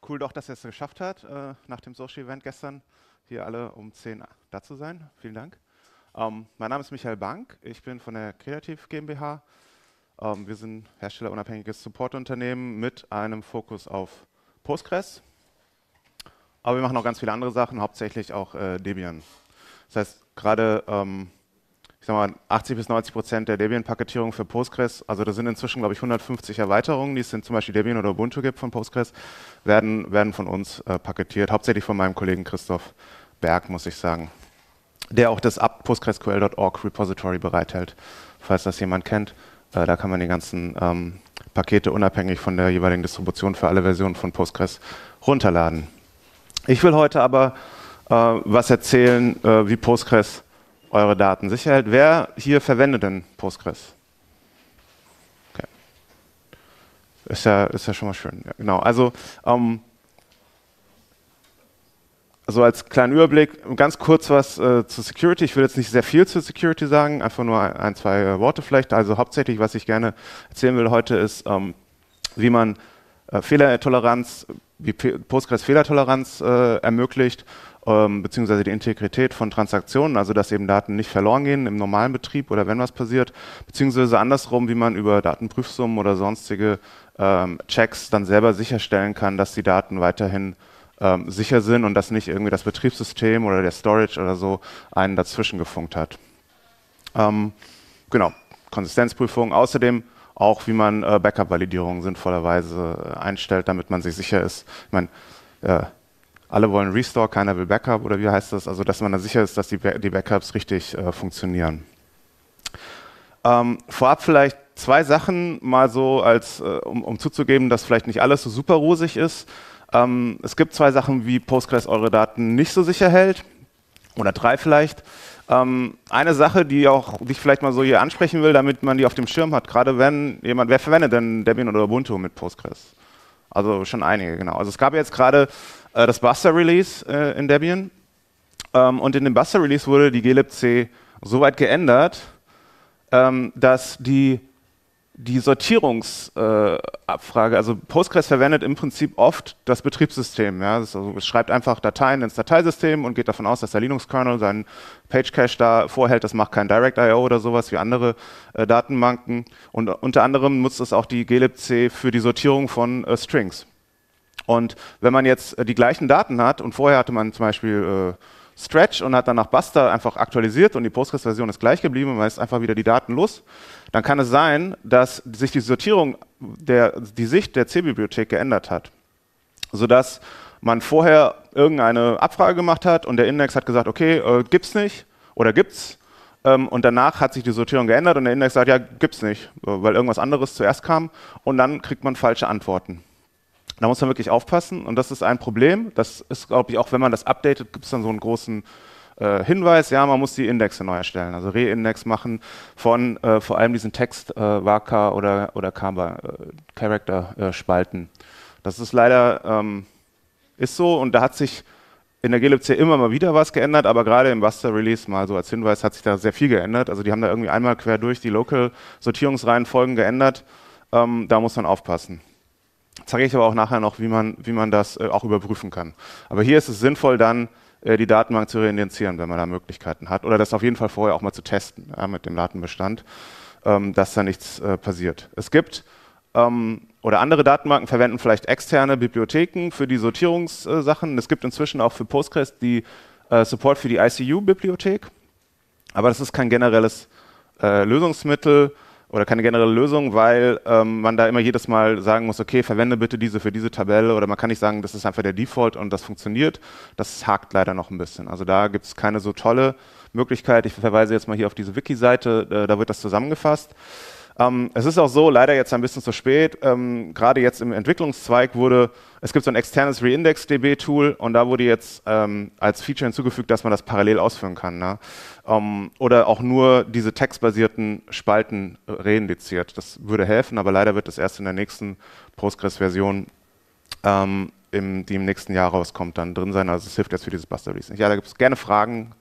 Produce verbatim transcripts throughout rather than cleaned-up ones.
cool doch, dass er es geschafft hat, äh, nach dem Social Event gestern hier alle um zehn da zu sein. Vielen Dank. Ähm, mein Name ist Michael Bank, ich bin von der Creative GmbH. Ähm, wir sind herstellerunabhängiges Supportunternehmen mit einem Fokus auf Postgres. Aber wir machen auch ganz viele andere Sachen, hauptsächlich auch äh, Debian. Das heißt, gerade ähm, ich sag mal, achtzig bis neunzig Prozent der Debian-Paketierung für Postgres, also da sind inzwischen, glaube ich, hundertfünfzig Erweiterungen, die es in zum Beispiel Debian oder Ubuntu gibt von Postgres, werden, werden von uns äh, paketiert, hauptsächlich von meinem Kollegen Christoph Berg, muss ich sagen, der auch das apt postgresql punkt org Repository bereithält, falls das jemand kennt. Äh, da kann man die ganzen ähm, Pakete unabhängig von der jeweiligen Distribution für alle Versionen von Postgres runterladen. Ich will heute aber äh, was erzählen, äh, wie Postgres eure Daten sicher hält. Wer hier verwendet denn Postgres? Okay. Ist ja, ist ja schon mal schön. Ja, genau. Also, ähm, also als kleinen Überblick, ganz kurz was äh, zu Security. Ich will jetzt nicht sehr viel zu Security sagen, einfach nur ein, ein zwei äh, Worte vielleicht. Also hauptsächlich, was ich gerne erzählen will heute, ist, ähm, wie man äh, Fehlertoleranz, wie Postgres Fehlertoleranz äh, ermöglicht, ähm, beziehungsweise die Integrität von Transaktionen, also dass eben Daten nicht verloren gehen im normalen Betrieb oder wenn was passiert, beziehungsweise andersrum, wie man über Datenprüfsummen oder sonstige ähm, Checks dann selber sicherstellen kann, dass die Daten weiterhin ähm, sicher sind und dass nicht irgendwie das Betriebssystem oder der Storage oder so einen dazwischen gefunkt hat. Ähm, genau, Konsistenzprüfung, außerdem auch, wie man äh, Backup-Validierung sinnvollerweise äh, einstellt, damit man sich sicher ist. Ich meine, äh, alle wollen Restore, keiner will Backup oder wie heißt das? Also, dass man da sicher ist, dass die, ba die Backups richtig äh, funktionieren. Ähm, vorab vielleicht zwei Sachen mal so, als, äh, um, um zuzugeben, dass vielleicht nicht alles so super rosig ist. Ähm, es gibt zwei Sachen, wie Postgres eure Daten nicht so sicher hält. Oder drei vielleicht. Ähm, eine Sache, die auch die ich vielleicht mal so hier ansprechen will, damit man die auf dem Schirm hat, gerade wenn jemand, wer verwendet denn Debian oder Ubuntu mit Postgres? Also schon einige, genau. Also es gab jetzt gerade äh, das Buster Release äh, in Debian ähm, und in dem Buster Release wurde die glibc so weit geändert, ähm, dass die die Sortierungsabfrage, äh, also Postgres verwendet im Prinzip oft das Betriebssystem. Ja? Das also, es schreibt einfach Dateien ins Dateisystem und geht davon aus, dass der Linux-Kernel seinen Page-Cache da vorhält. Das macht kein Direct I O oder sowas wie andere äh, Datenbanken. Und unter anderem nutzt es auch die glibc für die Sortierung von äh, Strings. Und wenn man jetzt äh, die gleichen Daten hat und vorher hatte man zum Beispiel äh, Stretch und hat dann nach Buster einfach aktualisiert und die Postgres-Version ist gleich geblieben und man ist einfach wieder die Daten los, dann kann es sein, dass sich die Sortierung, der, die Sicht der C-Bibliothek geändert hat, sodass man vorher irgendeine Abfrage gemacht hat und der Index hat gesagt, okay, äh, gibt's nicht oder gibt's, ähm, und danach hat sich die Sortierung geändert und der Index sagt, ja, gibt's nicht, weil irgendwas anderes zuerst kam und dann kriegt man falsche Antworten. Da muss man wirklich aufpassen und das ist ein Problem. Das ist, glaube ich, auch wenn man das updatet, gibt es dann so einen großen äh, Hinweis, ja, man muss die Indexe neu erstellen, also Reindex machen von äh, vor allem diesen Text, äh, Waka oder, oder Kaba, äh, Character-Spalten. Äh, das ist leider, ähm, ist so und da hat sich in der glibc immer mal wieder was geändert, aber gerade im Buster Release, mal so als Hinweis, hat sich da sehr viel geändert. Also die haben da irgendwie einmal quer durch die Local-Sortierungsreihenfolgen geändert. Ähm, da muss man aufpassen. Zeige ich aber auch nachher noch, wie man, wie man das äh, auch überprüfen kann. Aber hier ist es sinnvoll, dann äh, die Datenbank zu reindexieren, wenn man da Möglichkeiten hat. Oder das auf jeden Fall vorher auch mal zu testen, ja, mit dem Datenbestand, ähm, dass da nichts äh, passiert. Es gibt, ähm, oder andere Datenbanken verwenden vielleicht externe Bibliotheken für die Sortierungssachen. Es gibt inzwischen auch für Postgres die äh, Support für die I C U-Bibliothek. Aber das ist kein generelles äh, Lösungsmittel oder keine generelle Lösung, weil ähm, man da immer jedes Mal sagen muss, okay, verwende bitte diese für diese Tabelle oder man kann nicht sagen, das ist einfach der Default und das funktioniert. Das hakt leider noch ein bisschen. Also da gibt es keine so tolle Möglichkeit. Ich verweise jetzt mal hier auf diese Wiki-Seite, äh, da wird das zusammengefasst. Ähm, es ist auch so, leider jetzt ein bisschen zu spät, ähm, gerade jetzt im Entwicklungszweig wurde, es gibt so ein externes Reindex-D B-Tool und da wurde jetzt ähm, als Feature hinzugefügt, dass man das parallel ausführen kann. Ne? Ähm, oder auch nur diese textbasierten Spalten äh, reindeziert. Das würde helfen, aber leider wird das erst in der nächsten Postgres-Version, ähm, im, die im nächsten Jahr rauskommt, dann drin sein. Also es hilft jetzt für dieses Buster Release nicht. Ja, da gibt es gerne Fragen.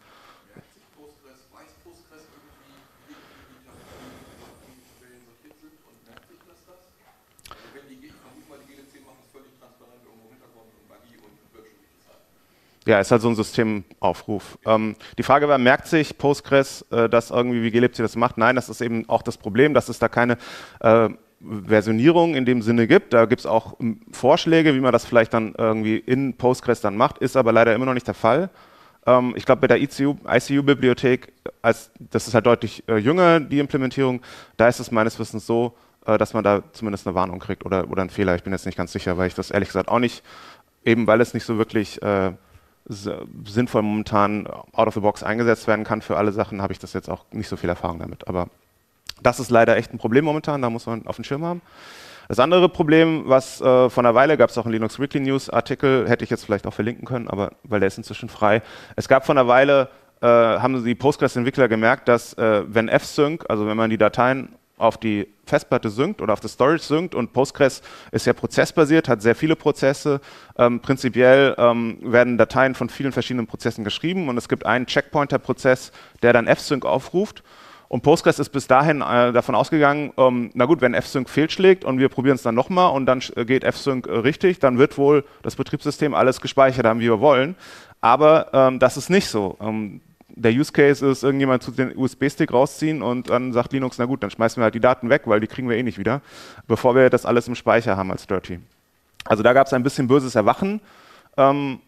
Ja, ist halt so ein Systemaufruf. Ähm, die Frage war, merkt sich Postgres, äh, dass irgendwie wie glibc das macht? Nein, das ist eben auch das Problem, dass es da keine äh, Versionierung in dem Sinne gibt. Da gibt es auch ähm, Vorschläge, wie man das vielleicht dann irgendwie in Postgres dann macht, ist aber leider immer noch nicht der Fall. Ähm, ich glaube, bei der I C U-Bibliothek, als, das ist halt deutlich äh, jünger, die Implementierung, da ist es meines Wissens so, äh, dass man da zumindest eine Warnung kriegt oder, oder einen Fehler. Ich bin jetzt nicht ganz sicher, weil ich das ehrlich gesagt auch nicht, eben weil es nicht so wirklich äh, sinnvoll momentan out of the box eingesetzt werden kann für alle Sachen, habe ich das jetzt auch nicht so viel Erfahrung damit. Aber das ist leider echt ein Problem momentan, da muss man auf dem Schirm haben. Das andere Problem, was äh, vor einer Weile gab es auch einen Linux Weekly News Artikel, hätte ich jetzt vielleicht auch verlinken können, aber weil der ist inzwischen frei. Es gab vor einer Weile, äh, haben die Postgres-Entwickler gemerkt, dass äh, wenn F-Sync, also wenn man die Dateien auf die Festplatte synkt oder auf das Storage synkt, und Postgres ist ja prozessbasiert, hat sehr viele Prozesse. Ähm, prinzipiell ähm, werden Dateien von vielen verschiedenen Prozessen geschrieben und es gibt einen Checkpointer-Prozess, der dann F-Sync aufruft. Und Postgres ist bis dahin äh, davon ausgegangen, ähm, na gut, wenn F-Sync fehlschlägt und wir probieren es dann nochmal und dann äh, geht F-Sync äh, richtig, dann wird wohl das Betriebssystem alles gespeichert haben, wie wir wollen. Aber ähm, das ist nicht so. Ähm, Der Use Case ist, irgendjemand tut den U S B-Stick rausziehen und dann sagt Linux, na gut, dann schmeißen wir halt die Daten weg, weil die kriegen wir eh nicht wieder, bevor wir das alles im Speicher haben als Dirty. Also da gab es ein bisschen böses Erwachen ähm,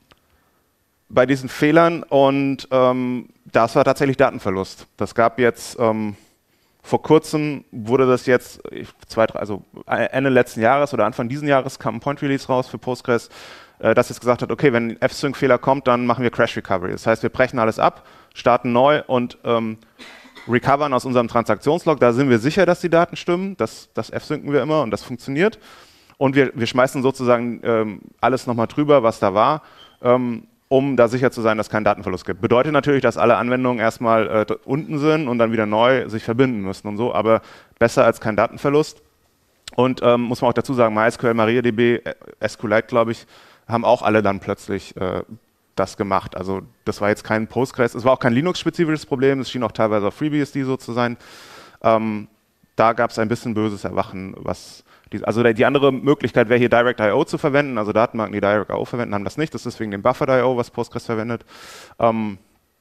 bei diesen Fehlern und ähm, das war tatsächlich Datenverlust. Das gab jetzt, ähm, vor kurzem wurde das jetzt, zwei, drei, also Ende letzten Jahres oder Anfang diesen Jahres kam ein Point Release raus für Postgres, äh, das jetzt gesagt hat, okay, wenn ein F-Sync-Fehler kommt, dann machen wir Crash Recovery. Das heißt, wir brechen alles ab, starten neu und ähm, recovern aus unserem Transaktionslog. Da sind wir sicher, dass die Daten stimmen. Das, das F-Synken wir immer und das funktioniert. Und wir, wir schmeißen sozusagen ähm, alles nochmal drüber, was da war, ähm, um da sicher zu sein, dass es keinen Datenverlust gibt. Bedeutet natürlich, dass alle Anwendungen erstmal äh, unten sind und dann wieder neu sich verbinden müssen und so, aber besser als kein Datenverlust. Und ähm, muss man auch dazu sagen, MySQL, MariaDB, SQLite, glaube ich, haben auch alle dann plötzlich äh, das gemacht. Also das war jetzt kein Postgres, es war auch kein Linux-spezifisches Problem, es schien auch teilweise auf FreeBSD so zu sein. Ähm, da gab es ein bisschen böses Erwachen, was die, also die andere Möglichkeit wäre hier Direct I O zu verwenden, also Datenbanken, die Direct I O verwenden, haben das nicht, das ist wegen dem Buffered I O, was Postgres verwendet. Ähm,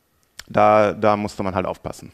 da, da musste man halt aufpassen.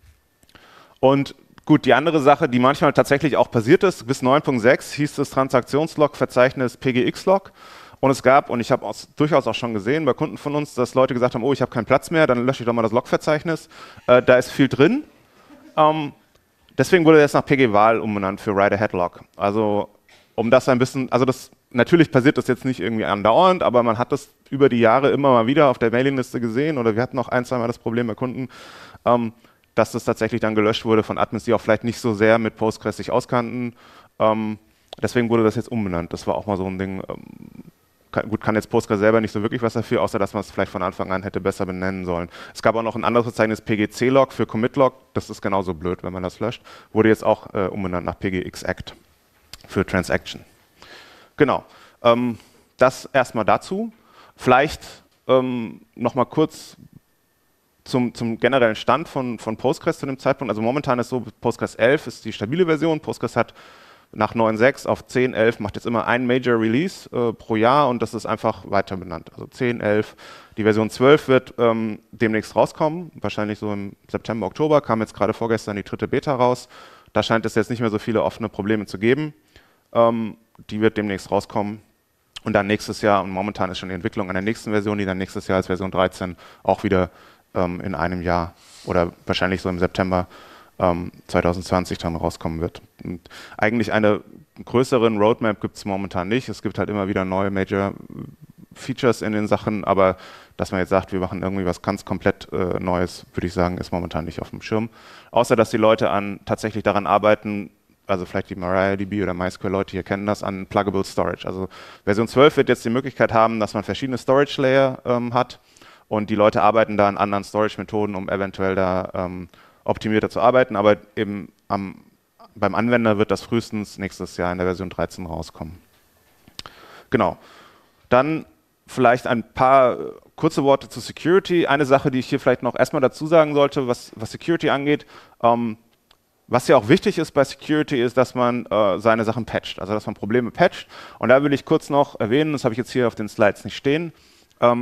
Und gut, die andere Sache, die manchmal tatsächlich auch passiert ist, bis neun Punkt sechs hieß das Transaktionslog-Verzeichnis P G X-Log. Und es gab, und ich habe durchaus auch schon gesehen bei Kunden von uns, dass Leute gesagt haben, oh, ich habe keinen Platz mehr, dann lösche ich doch mal das Log-Verzeichnis. Äh, da ist viel drin. Ähm, deswegen wurde das nach P G-Val umbenannt für Write-Ahead-Log. Also um das ein bisschen, also das natürlich passiert das jetzt nicht irgendwie andauernd, aber man hat das über die Jahre immer mal wieder auf der Mailingliste gesehen, oder wir hatten noch ein, zwei Mal das Problem bei Kunden, ähm, dass das tatsächlich dann gelöscht wurde von Admins, die auch vielleicht nicht so sehr mit Postgres sich auskannten. Ähm, deswegen wurde das jetzt umbenannt. Das war auch mal so ein Ding. Ähm, kann, gut, kann jetzt Postgres selber nicht so wirklich was dafür, außer dass man es vielleicht von Anfang an hätte besser benennen sollen. Es gab auch noch ein anderes Verzeichnis, P G C-Log für Commit-Log. Das ist genauso blöd, wenn man das löscht. Wurde jetzt auch äh, umbenannt nach P G X-Act für Transaction. Genau. Ähm, das erstmal dazu. Vielleicht ähm, nochmal kurz Zum, zum generellen Stand von, von Postgres zu dem Zeitpunkt. Also momentan ist so, Postgres elf ist die stabile Version. Postgres hat nach neun Punkt sechs auf zehn Punkt elf macht jetzt immer ein Major Release äh, pro Jahr und das ist einfach weiter benannt. Also zehn, elf. Die Version zwölf wird ähm, demnächst rauskommen, wahrscheinlich so im September, Oktober. Kam jetzt gerade vorgestern die dritte Beta raus. Da scheint es jetzt nicht mehr so viele offene Probleme zu geben. Ähm, die wird demnächst rauskommen. Und dann nächstes Jahr, und momentan ist schon die Entwicklung an der nächsten Version, die dann nächstes Jahr als Version dreizehn auch wieder ähm, in einem Jahr oder wahrscheinlich so im September ähm, zwanzig zwanzig dann rauskommen wird. Und eigentlich eine größeren Roadmap gibt es momentan nicht. Es gibt halt immer wieder neue Major Features in den Sachen, aber dass man jetzt sagt, wir machen irgendwie was ganz komplett äh, Neues, würde ich sagen, ist momentan nicht auf dem Schirm. Außer, dass die Leute an, tatsächlich daran arbeiten, also vielleicht die MariaDB oder MySQL-Leute hier kennen das, an Pluggable Storage. Also Version zwölf wird jetzt die Möglichkeit haben, dass man verschiedene Storage-Layer ähm, hat und die Leute arbeiten da an anderen Storage-Methoden, um eventuell da ähm, optimierter zu arbeiten, aber eben am, beim Anwender wird das frühestens nächstes Jahr in der Version dreizehn rauskommen. Genau. Dann vielleicht ein paar kurze Worte zu Security. Eine Sache, die ich hier vielleicht noch erstmal dazu sagen sollte, was, was Security angeht. Ähm, was ja auch wichtig ist bei Security, ist, dass man äh, seine Sachen patcht, also dass man Probleme patcht. Und da will ich kurz noch erwähnen, das habe ich jetzt hier auf den Slides nicht stehen, ähm,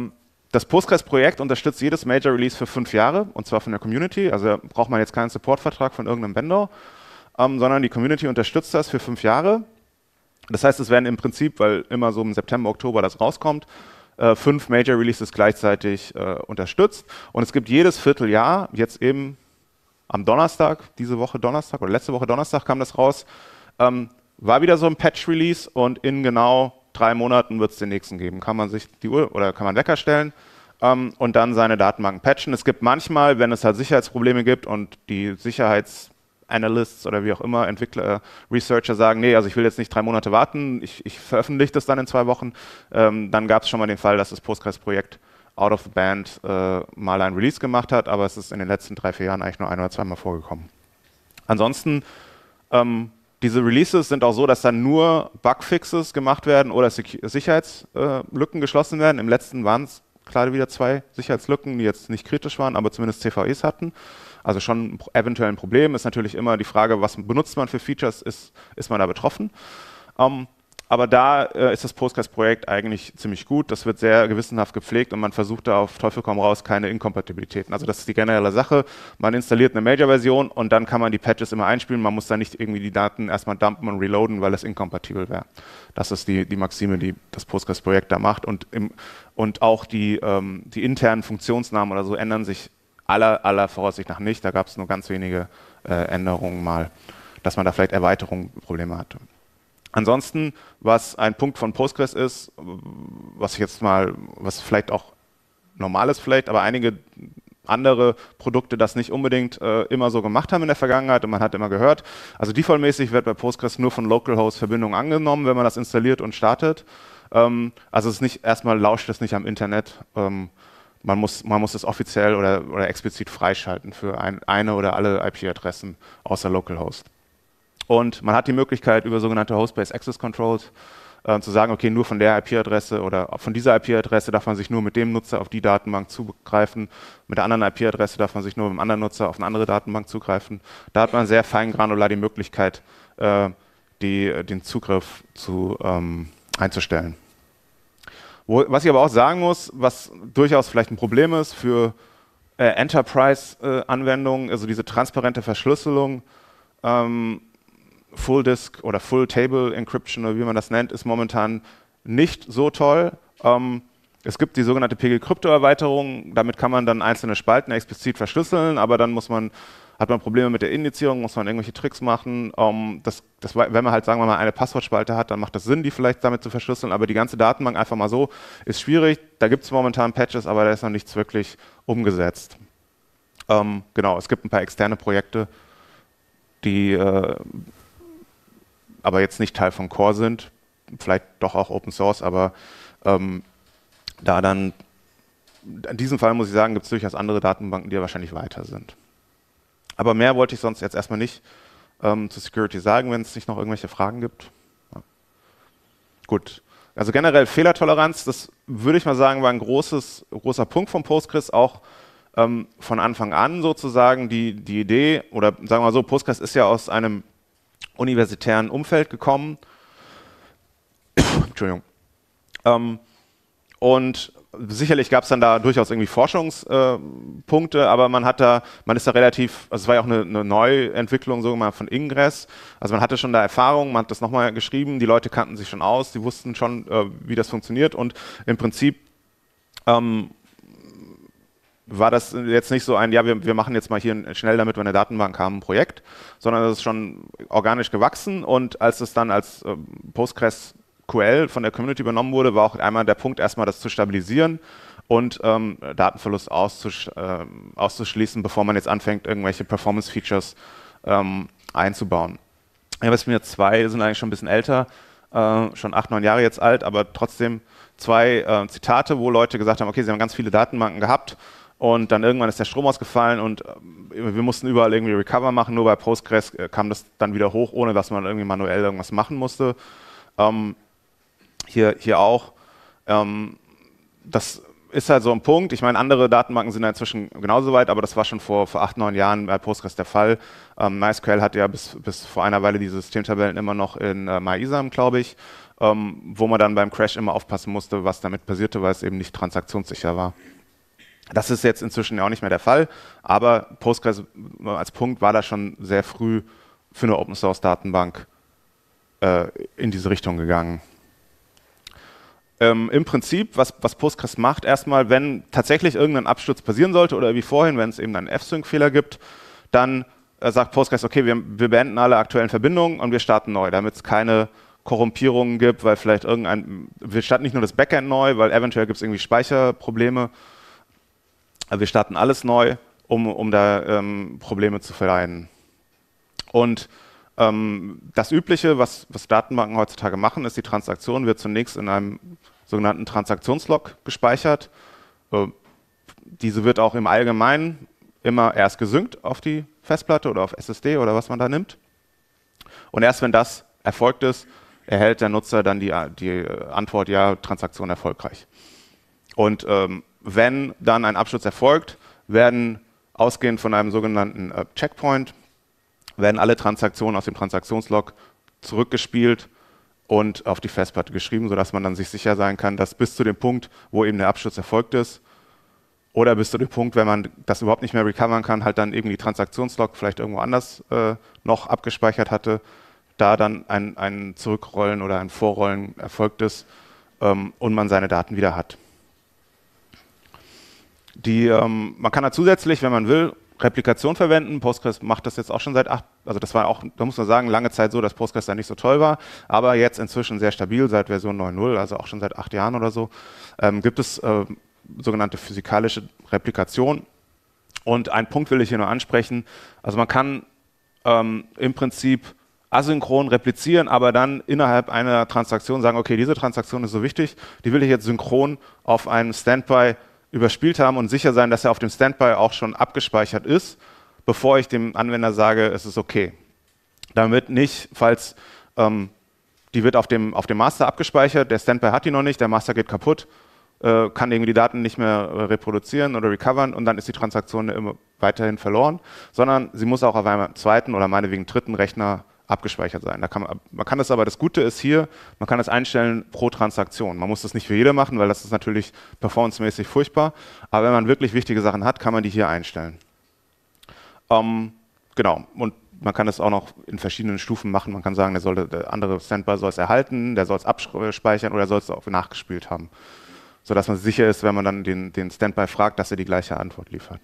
Das Postgres-Projekt unterstützt jedes Major Release für fünf Jahre, und zwar von der Community. Also da braucht man jetzt keinen Supportvertrag von irgendeinem Vendor, ähm, sondern die Community unterstützt das für fünf Jahre. Das heißt, es werden im Prinzip, weil immer so im September, Oktober das rauskommt, äh, fünf Major Releases gleichzeitig äh, unterstützt. Und es gibt jedes Vierteljahr, jetzt eben am Donnerstag, diese Woche Donnerstag oder letzte Woche Donnerstag kam das raus, ähm, war wieder so ein Patch-Release und in genau drei Monaten wird es den nächsten geben. Kann man sich die Uhr oder kann man Wecker stellen ähm, und dann seine Datenbanken patchen. Es gibt manchmal, wenn es halt Sicherheitsprobleme gibt und die Sicherheitsanalysts oder wie auch immer, Entwickler, Researcher sagen, nee, also ich will jetzt nicht drei Monate warten, ich, ich veröffentliche das dann in zwei Wochen, ähm, dann gab es schon mal den Fall, dass das Postgres-Projekt out of the band äh, mal ein Release gemacht hat, aber es ist in den letzten drei, vier Jahren eigentlich nur ein oder zweimal vorgekommen. Ansonsten ähm, diese Releases sind auch so, dass dann nur Bugfixes gemacht werden oder Sicherheitslücken äh, geschlossen werden. Im letzten waren es gerade wieder zwei Sicherheitslücken, die jetzt nicht kritisch waren, aber zumindest C V Es hatten. Also schon eventuell ein Problem. Ist natürlich immer die Frage, was benutzt man für Features, ist, ist man da betroffen. Ähm, aber da äh, ist das Postgres-Projekt eigentlich ziemlich gut. Das wird sehr gewissenhaft gepflegt und man versucht da auf Teufel komm raus keine Inkompatibilitäten. Also das ist die generelle Sache. Man installiert eine Major-Version und dann kann man die Patches immer einspielen. Man muss da nicht irgendwie die Daten erstmal dumpen und reloaden, weil es inkompatibel wäre. Das ist die, die Maxime, die das Postgres-Projekt da macht. Und, im, und auch die, ähm, die internen Funktionsnamen oder so ändern sich aller, aller Voraussicht nach nicht. Da gab es nur ganz wenige äh, Änderungen mal, dass man da vielleicht Erweiterungen Probleme hatte. Ansonsten, was ein Punkt von Postgres ist, was ich jetzt mal, was vielleicht auch normal ist vielleicht, aber einige andere Produkte das nicht unbedingt äh, immer so gemacht haben in der Vergangenheit und man hat immer gehört, also defaultmäßig wird bei Postgres nur von Localhost-Verbindungen angenommen, wenn man das installiert und startet. Ähm, also es ist nicht, erstmal lauscht es nicht am Internet. Ähm, man muss, man muss es offiziell oder, oder explizit freischalten für ein, eine oder alle I P-Adressen außer Localhost. Und man hat die Möglichkeit, über sogenannte Host-Based Access Controls äh, zu sagen, okay, nur von der I P-Adresse oder von dieser I P-Adresse darf man sich nur mit dem Nutzer auf die Datenbank zugreifen. Mit der anderen I P-Adresse darf man sich nur mit dem anderen Nutzer auf eine andere Datenbank zugreifen. Da hat man sehr fein granular die Möglichkeit, äh, die, den Zugriff zu, ähm, einzustellen. Wo, was ich aber auch sagen muss, was durchaus vielleicht ein Problem ist für äh, Enterprise-Anwendungen, äh, also diese transparente Verschlüsselung, ähm, Full Disk oder Full Table Encryption oder wie man das nennt, ist momentan nicht so toll. Ähm, es gibt die sogenannte P G-Krypto-Erweiterung, damit kann man dann einzelne Spalten explizit verschlüsseln, aber dann muss man, hat man Probleme mit der Indizierung, muss man irgendwelche Tricks machen. Ähm, das, das, wenn man halt, sagen wir mal, eine Passwortspalte hat, dann macht das Sinn, die vielleicht damit zu verschlüsseln, aber die ganze Datenbank einfach mal so ist schwierig. Da gibt es momentan Patches, aber da ist noch nichts wirklich umgesetzt. Ähm, genau, es gibt ein paar externe Projekte, die äh, aber jetzt nicht Teil von Core sind, vielleicht doch auch Open Source, aber ähm, da dann, in diesem Fall muss ich sagen, gibt es durchaus andere Datenbanken, die ja wahrscheinlich weiter sind. Aber mehr wollte ich sonst jetzt erstmal nicht ähm, zu Security sagen, wenn es nicht noch irgendwelche Fragen gibt. Ja. Gut, also generell Fehlertoleranz, das würde ich mal sagen, war ein großes, großer Punkt von Postgres, auch ähm, von Anfang an sozusagen die, die Idee, oder sagen wir mal so, Postgres ist ja aus einem universitären Umfeld gekommen. Entschuldigung. Ähm, und sicherlich gab es dann da durchaus irgendwie Forschungspunkte, äh, aber man hat da, man ist da relativ, also es war ja auch eine, eine Neuentwicklung so mal von Ingress, also man hatte schon da Erfahrung, man hat das nochmal geschrieben, die Leute kannten sich schon aus, die wussten schon, äh, wie das funktioniert und im Prinzip ähm, war das jetzt nicht so ein, ja, wir, wir machen jetzt mal hier schnell, damit wir eine Datenbank haben, ein Projekt, sondern das ist schon organisch gewachsen und als es dann als äh, PostgreSQL von der Community übernommen wurde, war auch einmal der Punkt, erstmal das zu stabilisieren und ähm, Datenverlust auszusch äh, auszuschließen, bevor man jetzt anfängt, irgendwelche Performance-Features ähm, einzubauen. Ja, was mir zwei sind eigentlich schon ein bisschen älter, äh, schon acht, neun Jahre jetzt alt, aber trotzdem zwei äh, Zitate, wo Leute gesagt haben, okay, sie haben ganz viele Datenbanken gehabt, und dann irgendwann ist der Strom ausgefallen und wir mussten überall irgendwie Recover machen. Nur bei Postgres kam das dann wieder hoch, ohne dass man irgendwie manuell irgendwas machen musste. Ähm, hier, hier auch. Ähm, das ist halt so ein Punkt. Ich meine, andere Datenbanken sind ja inzwischen genauso weit, aber das war schon vor, vor acht, neun Jahren bei Postgres der Fall. Ähm, MySQL hatte ja bis, bis vor einer Weile diese Systemtabellen immer noch in äh, MyISAM, glaube ich. ähm, wo man dann beim Crash immer aufpassen musste, was damit passierte, weil es eben nicht transaktionssicher war. Das ist jetzt inzwischen ja auch nicht mehr der Fall, aber Postgres als Punkt war da schon sehr früh für eine Open-Source-Datenbank äh, in diese Richtung gegangen. Ähm, Im Prinzip, was, was Postgres macht, erstmal, wenn tatsächlich irgendein Absturz passieren sollte oder wie vorhin, wenn es eben einen F-Sync-Fehler gibt, dann äh, sagt Postgres, okay, wir, wir beenden alle aktuellen Verbindungen und wir starten neu, damit es keine Korrumpierungen gibt, weil vielleicht irgendein, wir starten nicht nur das Backend neu, weil eventuell gibt es irgendwie Speicherprobleme. Also wir starten alles neu, um, um da ähm, Probleme zu vermeiden. Und ähm, das Übliche, was, was Datenbanken heutzutage machen, ist, die Transaktion wird zunächst in einem sogenannten Transaktionslog gespeichert. Äh, diese wird auch im Allgemeinen immer erst gesynkt auf die Festplatte oder auf S S D oder was man da nimmt. Und erst wenn das erfolgt ist, erhält der Nutzer dann die, die Antwort, ja, Transaktion erfolgreich. Und ähm, wenn dann ein Absturz erfolgt, werden ausgehend von einem sogenannten äh, Checkpoint, werden alle Transaktionen aus dem Transaktionslog zurückgespielt und auf die Festplatte geschrieben, sodass man dann sich sicher sein kann, dass bis zu dem Punkt, wo eben der Absturz erfolgt ist, oder bis zu dem Punkt, wenn man das überhaupt nicht mehr recovern kann, halt dann eben die Transaktionslog vielleicht irgendwo anders äh, noch abgespeichert hatte, da dann ein, ein Zurückrollen oder ein Vorrollen erfolgt ist ähm, und man seine Daten wieder hat. Die, ähm, man kann da zusätzlich, wenn man will, Replikation verwenden. Postgres macht das jetzt auch schon seit acht, also das war auch, da muss man sagen, lange Zeit so, dass Postgres da nicht so toll war, aber jetzt inzwischen sehr stabil, seit Version neun Punkt null, also auch schon seit acht Jahren oder so, ähm, gibt es äh, sogenannte physikalische Replikation. Und einen Punkt will ich hier nur ansprechen, also man kann ähm, im Prinzip asynchron replizieren, aber dann innerhalb einer Transaktion sagen, okay, diese Transaktion ist so wichtig, die will ich jetzt synchron auf einem Standby überspielt haben und sicher sein, dass er auf dem Standby auch schon abgespeichert ist, bevor ich dem Anwender sage, es ist okay. Damit nicht, falls ähm, die wird auf dem, auf dem Master abgespeichert, der Standby hat die noch nicht, der Master geht kaputt, äh, kann irgendwie die Daten nicht mehr äh, reproduzieren oder recovern und dann ist die Transaktion immer weiterhin verloren, sondern sie muss auch auf einem zweiten oder meinetwegen dritten Rechner abgespeichert sein. Da kann man, man kann das aber, das Gute ist hier, man kann das einstellen pro Transaktion. Man muss das nicht für jede machen, weil das ist natürlich performancemäßig furchtbar, aber wenn man wirklich wichtige Sachen hat, kann man die hier einstellen. Ähm, genau, und man kann das auch noch in verschiedenen Stufen machen. Man kann sagen, der, soll, der andere Standby soll es erhalten, der soll es abspeichern oder soll es auch nachgespielt haben, sodass man sicher ist, wenn man dann den, den Standby fragt, dass er die gleiche Antwort liefert.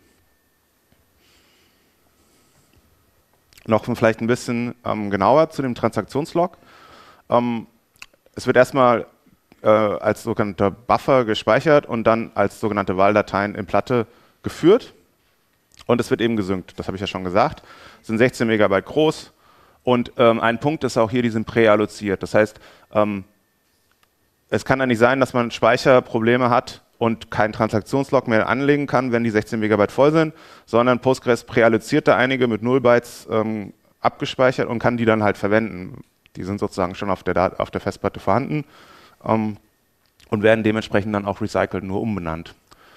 Noch vielleicht ein bisschen ähm, genauer zu dem Transaktionslog. Ähm, es wird erstmal äh, als sogenannter Buffer gespeichert und dann als sogenannte Wahldateien in Platte geführt. Und es wird eben gesynkt, das habe ich ja schon gesagt. Es sind sechzehn Megabyte groß und ähm, ein Punkt ist auch hier, die sind präalloziert. Das heißt, ähm, es kann ja nicht sein, dass man Speicherprobleme hat und keinen Transaktionslog mehr anlegen kann, wenn die sechzehn Megabyte voll sind, sondern Postgres präalloziert da einige mit null Bytes ähm, abgespeichert und kann die dann halt verwenden. Die sind sozusagen schon auf der, Dat- auf der Festplatte vorhanden ähm, und werden dementsprechend dann auch recycelt, nur umbenannt.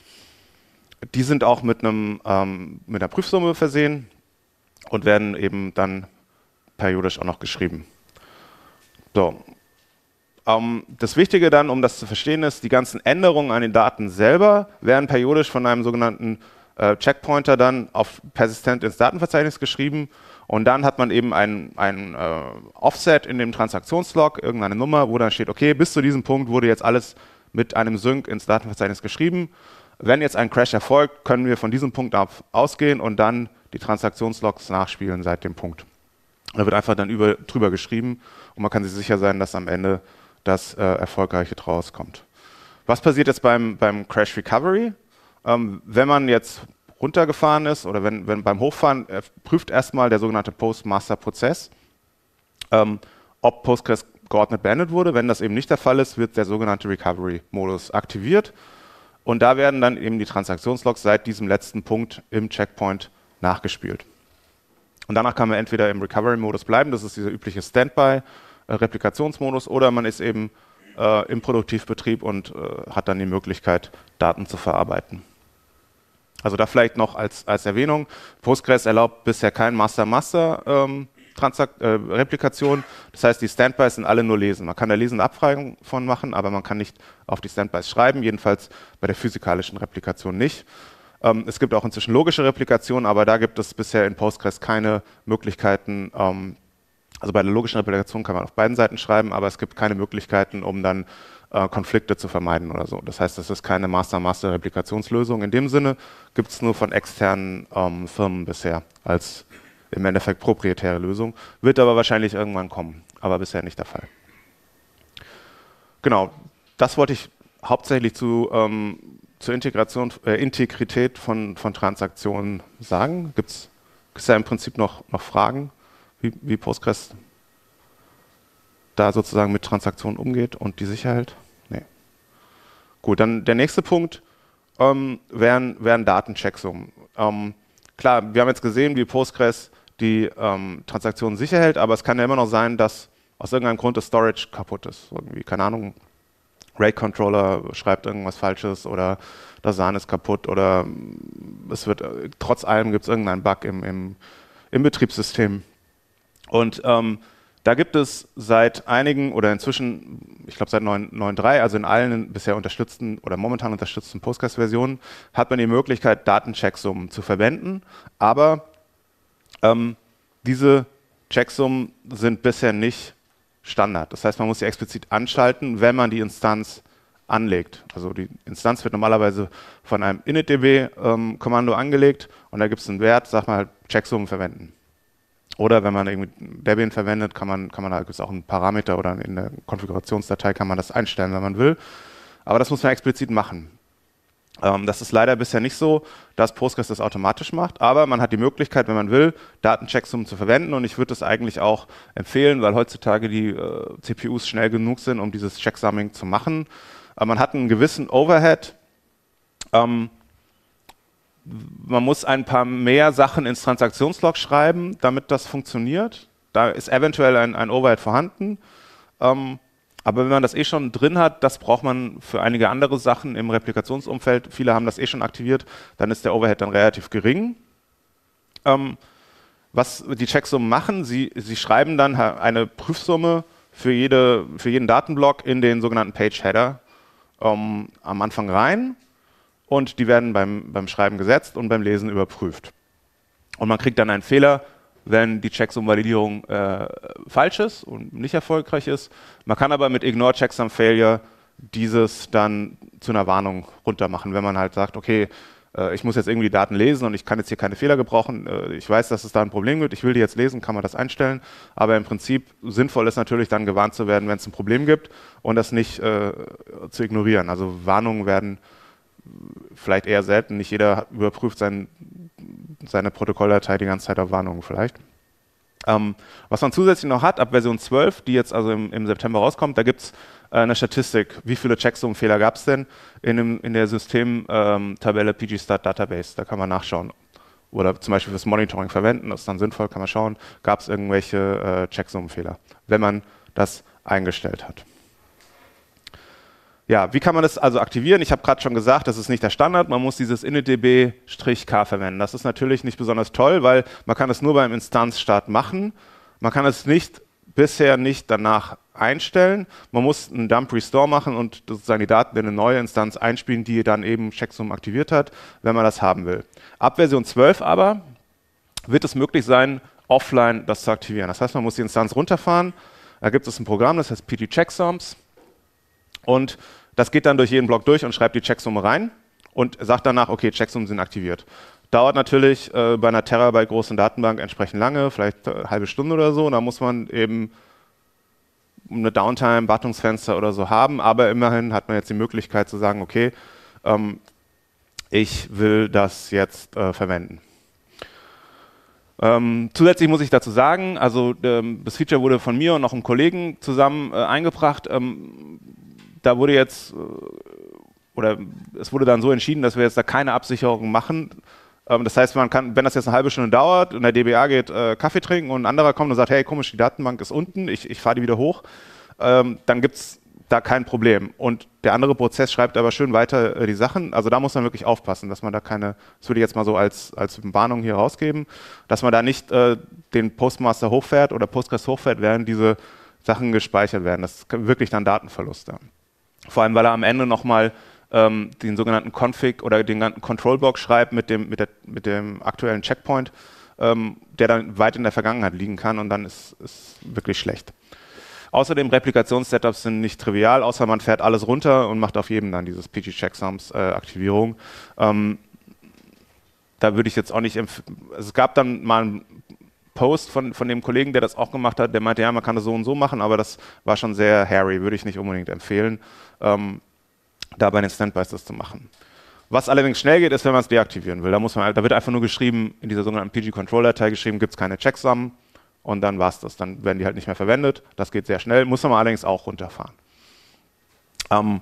Die sind auch mit, einem, ähm, mit einer Prüfsumme versehen und werden eben dann periodisch auch noch geschrieben. So. Um, das Wichtige dann, um das zu verstehen, ist, die ganzen Änderungen an den Daten selber werden periodisch von einem sogenannten äh, Checkpointer dann auf persistent ins Datenverzeichnis geschrieben und dann hat man eben ein, ein äh, Offset in dem Transaktionslog, irgendeine Nummer, wo dann steht, okay, bis zu diesem Punkt wurde jetzt alles mit einem Sync ins Datenverzeichnis geschrieben. Wenn jetzt ein Crash erfolgt, können wir von diesem Punkt auf ausgehen und dann die Transaktionslogs nachspielen seit dem Punkt. Da wird einfach dann über, drüber geschrieben und man kann sich sicher sein, dass am Ende das äh, Erfolgreiche draus kommt. Was passiert jetzt beim, beim Crash Recovery? Ähm, wenn man jetzt runtergefahren ist oder wenn, wenn beim Hochfahren, äh, prüft erstmal der sogenannte Post-Master-Prozess, ähm, ob Postgres geordnet beendet wurde. Wenn das eben nicht der Fall ist, wird der sogenannte Recovery-Modus aktiviert und da werden dann eben die Transaktionslogs seit diesem letzten Punkt im Checkpoint nachgespielt. Und danach kann man entweder im Recovery-Modus bleiben, das ist dieser übliche Standby, Replikationsmodus, oder man ist eben äh, im Produktivbetrieb und äh, hat dann die Möglichkeit, Daten zu verarbeiten. Also da vielleicht noch als, als Erwähnung, Postgres erlaubt bisher kein Master-Master ähm, Transakt äh, Replikation. Das heißt, die Standbys sind alle nur lesen. Man kann da lesen Abfragen von machen, aber man kann nicht auf die Standbys schreiben, jedenfalls bei der physikalischen Replikation nicht. Ähm, es gibt auch inzwischen logische Replikationen, aber da gibt es bisher in Postgres keine Möglichkeiten. Ähm, also bei der logischen Replikation kann man auf beiden Seiten schreiben, aber es gibt keine Möglichkeiten, um dann äh, Konflikte zu vermeiden oder so. Das heißt, das ist keine Master-Master-Replikationslösung. In dem Sinne gibt es nur von externen ähm, Firmen bisher als im Endeffekt proprietäre Lösung. Wird aber wahrscheinlich irgendwann kommen, aber bisher nicht der Fall. Genau, das wollte ich hauptsächlich zu, ähm, zur Integration, äh, Integrität von, von Transaktionen sagen. Gibt es da im Prinzip noch, noch Fragen, wie, wie Postgres da sozusagen mit Transaktionen umgeht und die Sicherheit? Nee. Gut, dann der nächste Punkt ähm, wären, wären Datenchecksummen. Ähm, klar, wir haben jetzt gesehen, wie Postgres die ähm, Transaktionen sicher hält, aber es kann ja immer noch sein, dass aus irgendeinem Grund das Storage kaputt ist. Irgendwie, keine Ahnung, RAID-Controller schreibt irgendwas Falsches oder das S A N ist kaputt oder es wird, trotz allem gibt es irgendeinen Bug im, im, im Betriebssystem. Und ähm, da gibt es seit einigen oder inzwischen, ich glaube seit neun Punkt drei, also in allen bisher unterstützten oder momentan unterstützten Postgres-Versionen, hat man die Möglichkeit, Datenchecksummen zu verwenden, aber ähm, diese Checksummen sind bisher nicht Standard. Das heißt, man muss sie explizit anschalten, wenn man die Instanz anlegt. Also die Instanz wird normalerweise von einem initdb-Kommando ähm, angelegt und da gibt es einen Wert, sagt man halt, Checksummen verwenden. Oder wenn man irgendwie Debian verwendet, kann man, kann man da gibt es auch einen Parameter oder in der Konfigurationsdatei kann man das einstellen, wenn man will. Aber das muss man explizit machen. Ähm, das ist leider bisher nicht so, dass Postgres das automatisch macht, aber man hat die Möglichkeit, wenn man will, Datenchecksummen zu verwenden und ich würde das eigentlich auch empfehlen, weil heutzutage die äh, C P Us schnell genug sind, um dieses Checksumming zu machen. Äh, man hat einen gewissen Overhead. Ähm, Man muss ein paar mehr Sachen ins Transaktionslog schreiben, damit das funktioniert. Da ist eventuell ein, ein Overhead vorhanden. Ähm, aber wenn man das eh schon drin hat, das braucht man für einige andere Sachen im Replikationsumfeld. Viele haben das eh schon aktiviert, dann ist der Overhead dann relativ gering. Ähm, was die Checksummen machen, sie, sie schreiben dann eine Prüfsumme für, jede, für jeden Datenblock in den sogenannten Page-Header ähm, am Anfang rein. Und die werden beim, beim Schreiben gesetzt und beim Lesen überprüft. Und man kriegt dann einen Fehler, wenn die Checksum-Validierung äh, falsch ist und nicht erfolgreich ist. Man kann aber mit Ignore Checksum Failure dieses dann zu einer Warnung runtermachen, wenn man halt sagt, okay, äh, ich muss jetzt irgendwie die Daten lesen und ich kann jetzt hier keine Fehler gebrauchen. Äh, ich weiß, dass es da ein Problem gibt, ich will die jetzt lesen, kann man das einstellen. Aber im Prinzip sinnvoll ist natürlich dann gewarnt zu werden, wenn es ein Problem gibt und das nicht äh, zu ignorieren. Also Warnungen werden vielleicht eher selten. Nicht jeder überprüft sein, seine Protokolldatei die ganze Zeit auf Warnungen vielleicht. Ähm, was man zusätzlich noch hat, ab Version zwölf, die jetzt also im, im September rauskommt, da gibt es äh, eine Statistik, wie viele Checksummenfehler gab es denn in, dem, in der Systemtabelle ähm, pgstat Database. Da kann man nachschauen. Oder zum Beispiel fürs Monitoring verwenden, das ist dann sinnvoll, kann man schauen, gab es irgendwelche äh, Checksummenfehler, wenn man das eingestellt hat. Ja, wie kann man das also aktivieren? Ich habe gerade schon gesagt, das ist nicht der Standard, man muss dieses initdb-k verwenden. Das ist natürlich nicht besonders toll, weil man kann es nur beim Instanzstart machen. Man kann es nicht, bisher nicht danach einstellen. Man muss einen Dump Restore machen und sozusagen die Daten in eine neue Instanz einspielen, die dann eben Checksum aktiviert hat, wenn man das haben will. Ab Version zwölf aber wird es möglich sein, offline das zu aktivieren. Das heißt, man muss die Instanz runterfahren. Da gibt es ein Programm, das heißt ptchecksums. Und das geht dann durch jeden Block durch und schreibt die Checksumme rein und sagt danach, okay, Checksummen sind aktiviert. Dauert natürlich äh, bei einer Terabyte großen Datenbank entsprechend lange, vielleicht eine halbe Stunde oder so. Und da muss man eben eine Downtime, Wartungsfenster oder so haben. Aber immerhin hat man jetzt die Möglichkeit zu sagen, okay, ähm, ich will das jetzt äh, verwenden. Ähm, zusätzlich muss ich dazu sagen, also ähm, das Feature wurde von mir und noch einem Kollegen zusammen äh, eingebracht. Ähm, Da wurde jetzt, oder es wurde dann so entschieden, dass wir jetzt da keine Absicherung machen. Das heißt, man kann, wenn das jetzt eine halbe Stunde dauert und der D B A geht äh, Kaffee trinken und ein anderer kommt und sagt, hey, komisch, die Datenbank ist unten, ich, ich fahre die wieder hoch, ähm, dann gibt es da kein Problem. Und der andere Prozess schreibt aber schön weiter äh, die Sachen. Also da muss man wirklich aufpassen, dass man da keine, das würde ich jetzt mal so als, als Warnung hier rausgeben, dass man da nicht äh, den Postmaster hochfährt oder Postgres hochfährt, während diese Sachen gespeichert werden. Das ist wirklich dann Datenverlust. Ja. Vor allem, weil er am Ende nochmal ähm, den sogenannten Config oder den ganzen Control-Block schreibt mit dem, mit, der, mit dem aktuellen Checkpoint, ähm, der dann weit in der Vergangenheit liegen kann und dann ist es wirklich schlecht. Außerdem Replikations-Setups sind nicht trivial, außer man fährt alles runter und macht auf jedem dann dieses P G-Checksums-Aktivierung. Äh, ähm, da würde ich jetzt auch nicht empfehlen. Es gab dann mal einen Post von, von dem Kollegen, der das auch gemacht hat, der meinte, ja, man kann das so und so machen, aber das war schon sehr hairy, würde ich nicht unbedingt empfehlen, ähm, da bei den Standbys das zu machen. Was allerdings schnell geht, ist, wenn man es deaktivieren will. Da, muss man, da wird einfach nur geschrieben, in dieser sogenannten P G-Control-Datei geschrieben, gibt es keine Checksum. Und dann war es das. Dann werden die halt nicht mehr verwendet. Das geht sehr schnell, muss man allerdings auch runterfahren. Ähm,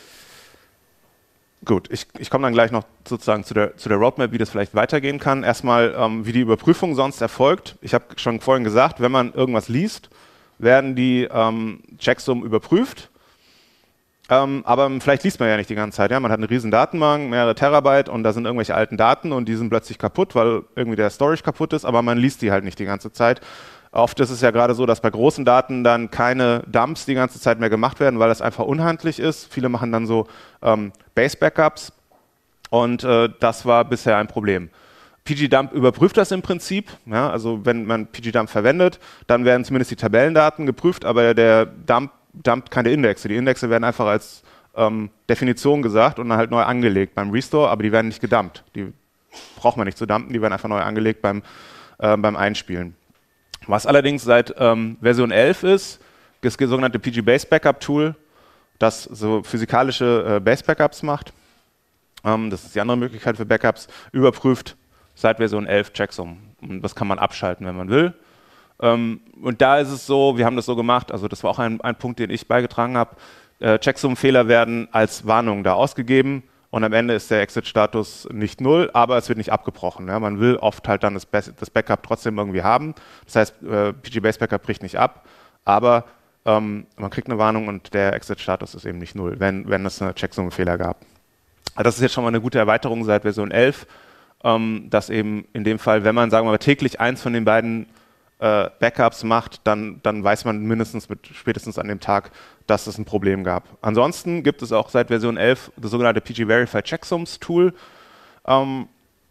gut, ich, ich komme dann gleich noch sozusagen zu der, zu der Roadmap, wie das vielleicht weitergehen kann. Erstmal, ähm, wie die Überprüfung sonst erfolgt. Ich habe schon vorhin gesagt, wenn man irgendwas liest, werden die ähm, Checksum überprüft. Ähm, aber vielleicht liest man ja nicht die ganze Zeit. Ja? Man hat eine riesen Datenbank, mehrere Terabyte und da sind irgendwelche alten Daten und die sind plötzlich kaputt, weil irgendwie der Storage kaputt ist, aber man liest die halt nicht die ganze Zeit. Oft ist es ja gerade so, dass bei großen Daten dann keine Dumps die ganze Zeit mehr gemacht werden, weil das einfach unhandlich ist. Viele machen dann so ähm, Base-Backups und äh, das war bisher ein Problem. P G-Dump überprüft das im Prinzip. Ja? Also wenn man P G-Dump verwendet, dann werden zumindest die Tabellendaten geprüft, aber der Dump dumpt keine Indexe. Die Indexe werden einfach als ähm, Definition gesagt und dann halt neu angelegt beim Restore, aber die werden nicht gedumpt. Die braucht man nicht zu dumpen, die werden einfach neu angelegt beim, äh, beim Einspielen. Was allerdings seit ähm, Version elf ist, das sogenannte P G-Base-Backup-Tool, das so physikalische äh, Base-Backups macht. Ähm, das ist die andere Möglichkeit für Backups. Überprüft seit Version elf Checksum. Und das kann man abschalten, wenn man will. Um, und da ist es so, wir haben das so gemacht, also das war auch ein, ein Punkt, den ich beigetragen habe, äh, Checksum-Fehler werden als Warnung da ausgegeben und am Ende ist der Exit-Status nicht null, aber es wird nicht abgebrochen. Ja? Man will oft halt dann das, das Backup trotzdem irgendwie haben, das heißt, äh, P G-Base-Backup bricht nicht ab, aber ähm, man kriegt eine Warnung und der Exit-Status ist eben nicht null, wenn, wenn es eine Checksum-Fehler gab. Also das ist jetzt schon mal eine gute Erweiterung seit Version elf, ähm, dass eben in dem Fall, wenn man, sagen wir mal, täglich eins von den beiden Äh, Backups macht, dann, dann weiß man mindestens mit, spätestens an dem Tag, dass es ein Problem gab. Ansonsten gibt es auch seit Version elf das sogenannte P G-Verify Checksums Tool. Ähm,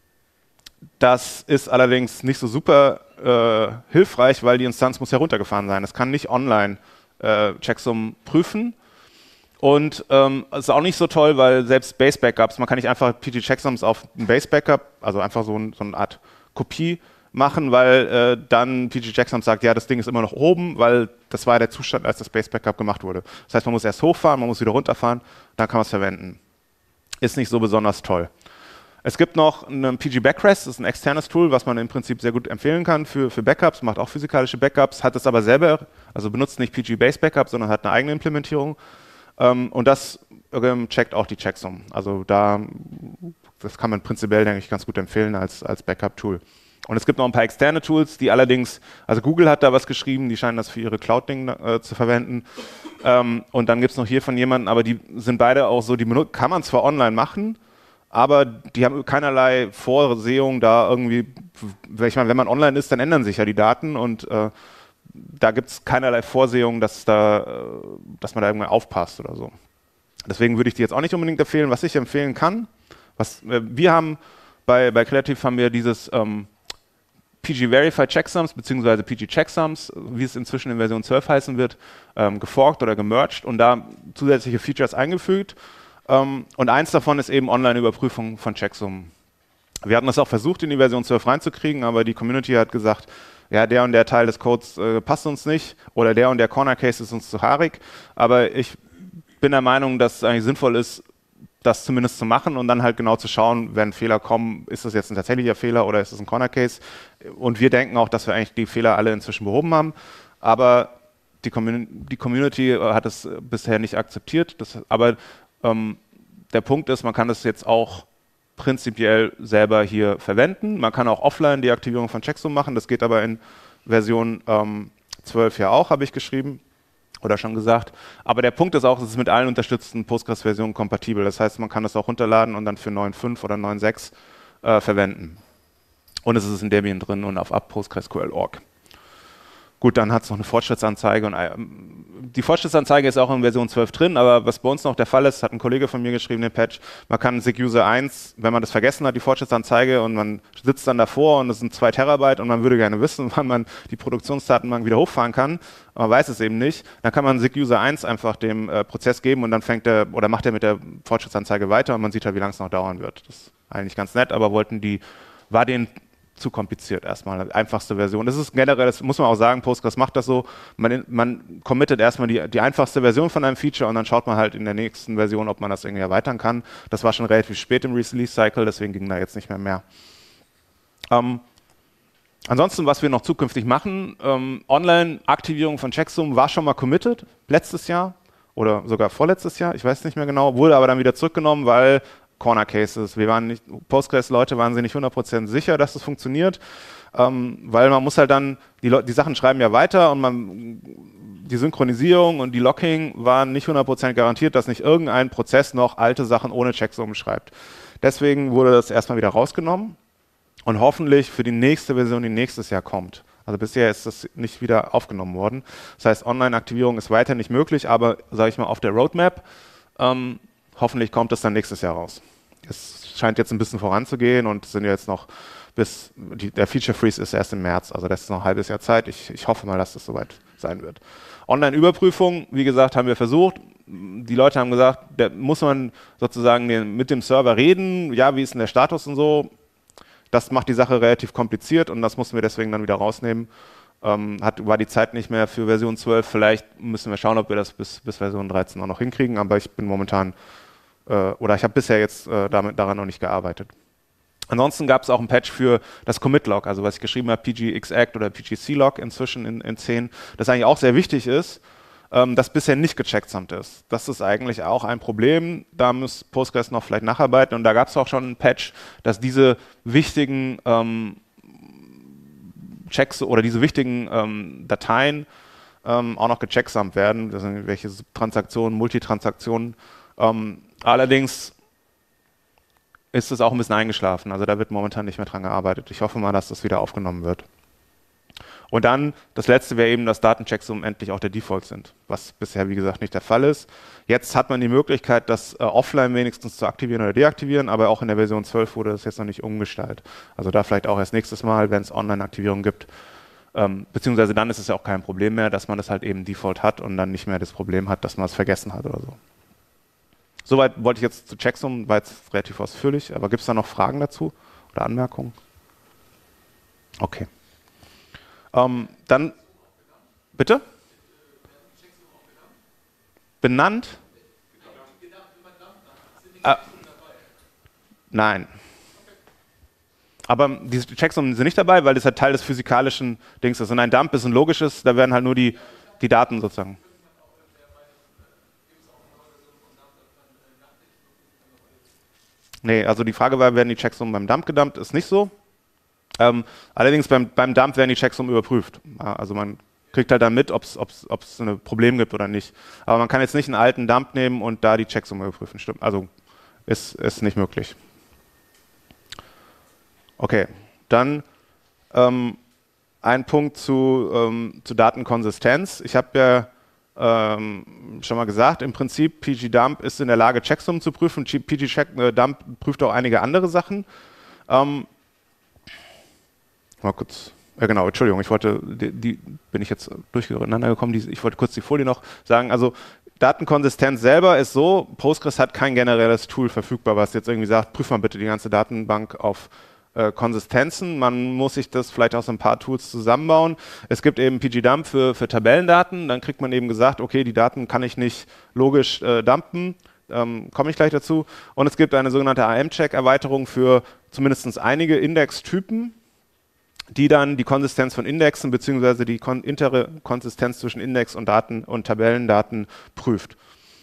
das ist allerdings nicht so super äh, hilfreich, weil die Instanz muss heruntergefahren sein. Es kann nicht online äh, Checksum prüfen. Und ähm, es ist auch nicht so toll, weil selbst Base-Backups, man kann nicht einfach P G-Checksums auf ein Base-Backup, also einfach so, ein, so eine Art Kopie machen, weil äh, dann P G-Checksum sagt, ja, das Ding ist immer noch oben, weil das war der Zustand, als das Base-Backup gemacht wurde. Das heißt, man muss erst hochfahren, man muss wieder runterfahren, dann kann man es verwenden. Ist nicht so besonders toll. Es gibt noch einen P G-Backrest, das ist ein externes Tool, was man im Prinzip sehr gut empfehlen kann für, für Backups, macht auch physikalische Backups, hat es aber selber, also benutzt nicht P G-Base-Backup, sondern hat eine eigene Implementierung. Ähm, und das ähm, checkt auch die Checksum. Also da, das kann man prinzipiell, denke ich, ganz gut empfehlen als, als Backup-Tool. Und es gibt noch ein paar externe Tools, die allerdings, also Google hat da was geschrieben, die scheinen das für ihre Cloud-Ding äh, zu verwenden. Ähm, und dann gibt es noch hier von jemandem, aber die sind beide auch so, die kann man zwar online machen, aber die haben keinerlei Vorsehung da irgendwie, ich meine, wenn man online ist, dann ändern sich ja die Daten und äh, da gibt es keinerlei Vorsehung, dass, da, äh, dass man da irgendwann aufpasst oder so. Deswegen würde ich die jetzt auch nicht unbedingt empfehlen. Was ich empfehlen kann, was äh, wir haben, bei, bei Creative haben wir dieses ähm, P G-Verify Checksums bzw. P G-Checksums, wie es inzwischen in Version zwölf heißen wird, ähm, geforkt oder gemerged und da zusätzliche Features eingefügt. Ähm, und eins davon ist eben Online-Überprüfung von Checksum. Wir hatten das auch versucht, in die Version zwölf reinzukriegen, aber die Community hat gesagt, ja, der und der Teil des Codes äh, passt uns nicht oder der und der Corner Case ist uns zu haarig. Aber ich bin der Meinung, dass es eigentlich sinnvoll ist, das zumindest zu machen und dann halt genau zu schauen, wenn Fehler kommen, ist das jetzt ein tatsächlicher Fehler oder ist das ein Corner Case? Und wir denken auch, dass wir eigentlich die Fehler alle inzwischen behoben haben, aber die, Commun die Community hat es bisher nicht akzeptiert. Das, aber ähm, der Punkt ist, man kann das jetzt auch prinzipiell selber hier verwenden. Man kann auch offline die Aktivierung von Checksum machen, das geht aber in Version ähm, zwölf ja auch, habe ich geschrieben. Oder schon gesagt. Aber der Punkt ist auch, es ist mit allen unterstützten Postgres-Versionen kompatibel. Das heißt, man kann das auch runterladen und dann für neun Punkt fünf oder neun Punkt sechs äh, verwenden. Und es ist in Debian drin und auf up PostgreSQL Punkt org. Gut, dann hat es noch eine Fortschrittsanzeige und ähm, die Fortschrittsanzeige ist auch in Version zwölf drin, aber was bei uns noch der Fall ist, hat ein Kollege von mir geschrieben, den Patch, man kann SigUser eins, wenn man das vergessen hat, die Fortschrittsanzeige, und man sitzt dann davor und es sind zwei Terabyte und man würde gerne wissen, wann man die Produktionsdatenbank wieder hochfahren kann, aber man weiß es eben nicht, dann kann man SigUser eins einfach dem äh, Prozess geben und dann fängt er oder macht er mit der Fortschrittsanzeige weiter und man sieht halt, wie lange es noch dauern wird. Das ist eigentlich ganz nett, aber wollten die, war den zu kompliziert erstmal, einfachste Version. Das ist generell, das muss man auch sagen, Postgres macht das so, man, man committet erstmal die, die einfachste Version von einem Feature und dann schaut man halt in der nächsten Version, ob man das irgendwie erweitern kann. Das war schon relativ spät im Release-Cycle, deswegen ging da jetzt nicht mehr mehr. Ähm, ansonsten, was wir noch zukünftig machen, ähm, Online-Aktivierung von Checksum war schon mal committed, letztes Jahr oder sogar vorletztes Jahr, ich weiß nicht mehr genau, wurde aber dann wieder zurückgenommen, weil Corner Cases. Wir waren nicht, Postgres-Leute waren sich nicht hundert Prozent sicher, dass das funktioniert, ähm, weil man muss halt dann, die, die Sachen schreiben ja weiter und man, die Synchronisierung und die Locking waren nicht hundert Prozent garantiert, dass nicht irgendein Prozess noch alte Sachen ohne Checksum schreibt. Deswegen wurde das erstmal wieder rausgenommen und hoffentlich für die nächste Version, die nächstes Jahr kommt. Also bisher ist das nicht wieder aufgenommen worden. Das heißt, Online-Aktivierung ist weiter nicht möglich, aber, sage ich mal, auf der Roadmap ähm, hoffentlich kommt es dann nächstes Jahr raus. Es scheint jetzt ein bisschen voranzugehen und sind jetzt noch bis, die, der Feature Freeze ist erst im März, also das ist noch ein halbes Jahr Zeit. Ich, ich hoffe mal, dass das soweit sein wird. Online-Überprüfung, wie gesagt, haben wir versucht. Die Leute haben gesagt, da muss man sozusagen den, mit dem Server reden, ja, wie ist denn der Status und so. Das macht die Sache relativ kompliziert und das mussten wir deswegen dann wieder rausnehmen. Ähm, hat, war die Zeit nicht mehr für Version zwölf, vielleicht müssen wir schauen, ob wir das bis, bis Version dreizehn auch noch hinkriegen, aber ich bin momentan, äh, oder ich habe bisher jetzt äh, damit, daran noch nicht gearbeitet. Ansonsten gab es auch ein Patch für das Commit-Log, also was ich geschrieben habe, P G X A C T oder P G C-Log inzwischen in, in zehn, das eigentlich auch sehr wichtig ist, ähm, das bisher nicht gechecksamt ist. Das ist eigentlich auch ein Problem, da muss Postgres noch vielleicht nacharbeiten und da gab es auch schon ein Patch, dass diese wichtigen ähm, Checks oder diese wichtigen ähm, Dateien ähm, auch noch gechecksamt werden. Das sind welche Transaktionen, Multitransaktionen. Ähm, allerdings ist es auch ein bisschen eingeschlafen. Also da wird momentan nicht mehr dran gearbeitet. Ich hoffe mal, dass das wieder aufgenommen wird. Und dann, das letzte wäre eben, dass Datenchecksum endlich auch der Default sind, was bisher, wie gesagt, nicht der Fall ist. Jetzt hat man die Möglichkeit, das äh, offline wenigstens zu aktivieren oder deaktivieren, aber auch in der Version zwölf wurde das jetzt noch nicht umgestaltet. Also da vielleicht auch erst nächstes Mal, wenn es Online-Aktivierung gibt. Ähm, beziehungsweise dann ist es ja auch kein Problem mehr, dass man das halt eben Default hat und dann nicht mehr das Problem hat, dass man es vergessen hat oder so. Soweit wollte ich jetzt zu Checksum, war jetzt relativ ausführlich, aber gibt es da noch Fragen dazu oder Anmerkungen? Okay. Ähm, dann, bitte? Benannt? Äh, nein. Aber diese Checksummen sind nicht dabei, weil das halt Teil des physikalischen Dings ist. Und ein Dump ist ein logisches, da werden halt nur die, die Daten sozusagen. Nee, also die Frage war, werden die Checksummen beim Dump gedumpt? Ist nicht so. Ähm, allerdings beim, beim Dump werden die Checksummen überprüft. Also man kriegt halt dann mit, ob es ein Problem gibt oder nicht. Aber man kann jetzt nicht einen alten Dump nehmen und da die Checksumme überprüfen. Stimmt. Also ist, ist nicht möglich. Okay, dann ähm, ein Punkt zu, ähm, zu Datenkonsistenz. Ich habe ja ähm, schon mal gesagt, im Prinzip P G Dump ist in der Lage, Checksummen zu prüfen. P G Dump prüft auch einige andere Sachen. Ähm, mal kurz, ja genau, Entschuldigung, ich wollte, die, die bin ich jetzt durcheinander gekommen, die, ich wollte kurz die Folie noch sagen, also Datenkonsistenz selber ist so, Postgres hat kein generelles Tool verfügbar, was jetzt irgendwie sagt, prüf mal bitte die ganze Datenbank auf äh, Konsistenzen, man muss sich das vielleicht aus ein paar Tools zusammenbauen. Es gibt eben P G Dump für, für Tabellendaten, dann kriegt man eben gesagt, okay, die Daten kann ich nicht logisch äh, dumpen, ähm, komme ich gleich dazu, und es gibt eine sogenannte A M-Check-Erweiterung für zumindest einige Indextypen, die dann die Konsistenz von Indexen bzw. die kon intere Konsistenz zwischen Index und Daten und Tabellendaten prüft.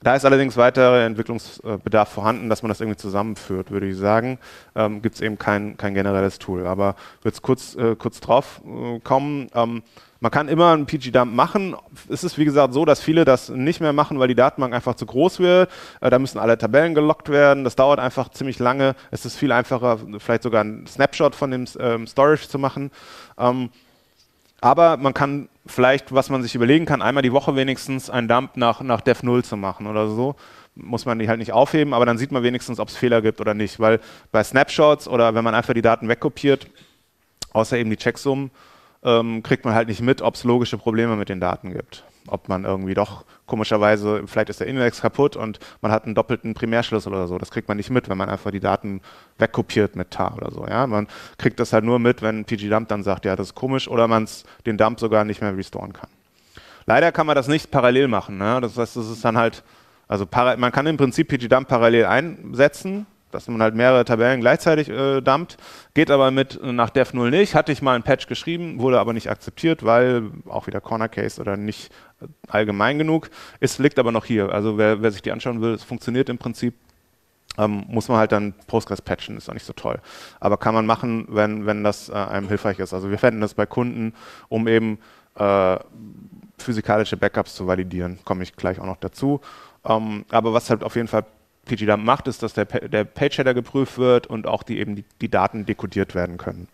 Da ist allerdings weiterer Entwicklungsbedarf vorhanden, dass man das irgendwie zusammenführt, würde ich sagen. Ähm, Gibt es eben kein, kein generelles Tool. Aber wird es kurz, äh, kurz drauf äh, kommen. Ähm, man kann immer einen P G-Dump machen. Es ist wie gesagt so, dass viele das nicht mehr machen, weil die Datenbank einfach zu groß wird. Äh, da müssen alle Tabellen gelockt werden. Das dauert einfach ziemlich lange. Es ist viel einfacher, vielleicht sogar einen Snapshot von dem ähm, Storage zu machen. Ähm, Aber man kann vielleicht, was man sich überlegen kann, einmal die Woche wenigstens einen Dump nach, nach Dev null zu machen oder so. Muss man die halt nicht aufheben, aber dann sieht man wenigstens, ob es Fehler gibt oder nicht. Weil bei Snapshots oder wenn man einfach die Daten wegkopiert, außer eben die Checksummen, ähm, kriegt man halt nicht mit, ob es logische Probleme mit den Daten gibt. Ob man irgendwie doch komischerweise, vielleicht ist der Index kaputt und man hat einen doppelten Primärschlüssel oder so. Das kriegt man nicht mit, wenn man einfach die Daten wegkopiert mit tar oder so. Ja? Man kriegt das halt nur mit, wenn P G Dump dann sagt, ja, das ist komisch, oder man den Dump sogar nicht mehr restoren kann. Leider kann man das nicht parallel machen. Ne? Das heißt, das ist dann halt, also man kann im Prinzip P G Dump parallel einsetzen, dass man halt mehrere Tabellen gleichzeitig äh, dumpt, geht aber mit nach Dev null nicht. Hatte ich mal ein Patch geschrieben, wurde aber nicht akzeptiert, weil auch wieder Corner Case oder nicht allgemein genug. Es liegt aber noch hier. Also wer, wer sich die anschauen will, es funktioniert im Prinzip. Ähm, muss man halt dann Postgres patchen, ist auch nicht so toll. Aber kann man machen, wenn, wenn das äh, einem hilfreich ist. Also wir verwenden das bei Kunden, um eben äh, physikalische Backups zu validieren. Komme ich gleich auch noch dazu. Ähm, aber was halt auf jeden Fall P G Dump macht, ist, dass der, der Page-Header geprüft wird und auch die, eben die, die Daten dekodiert werden können.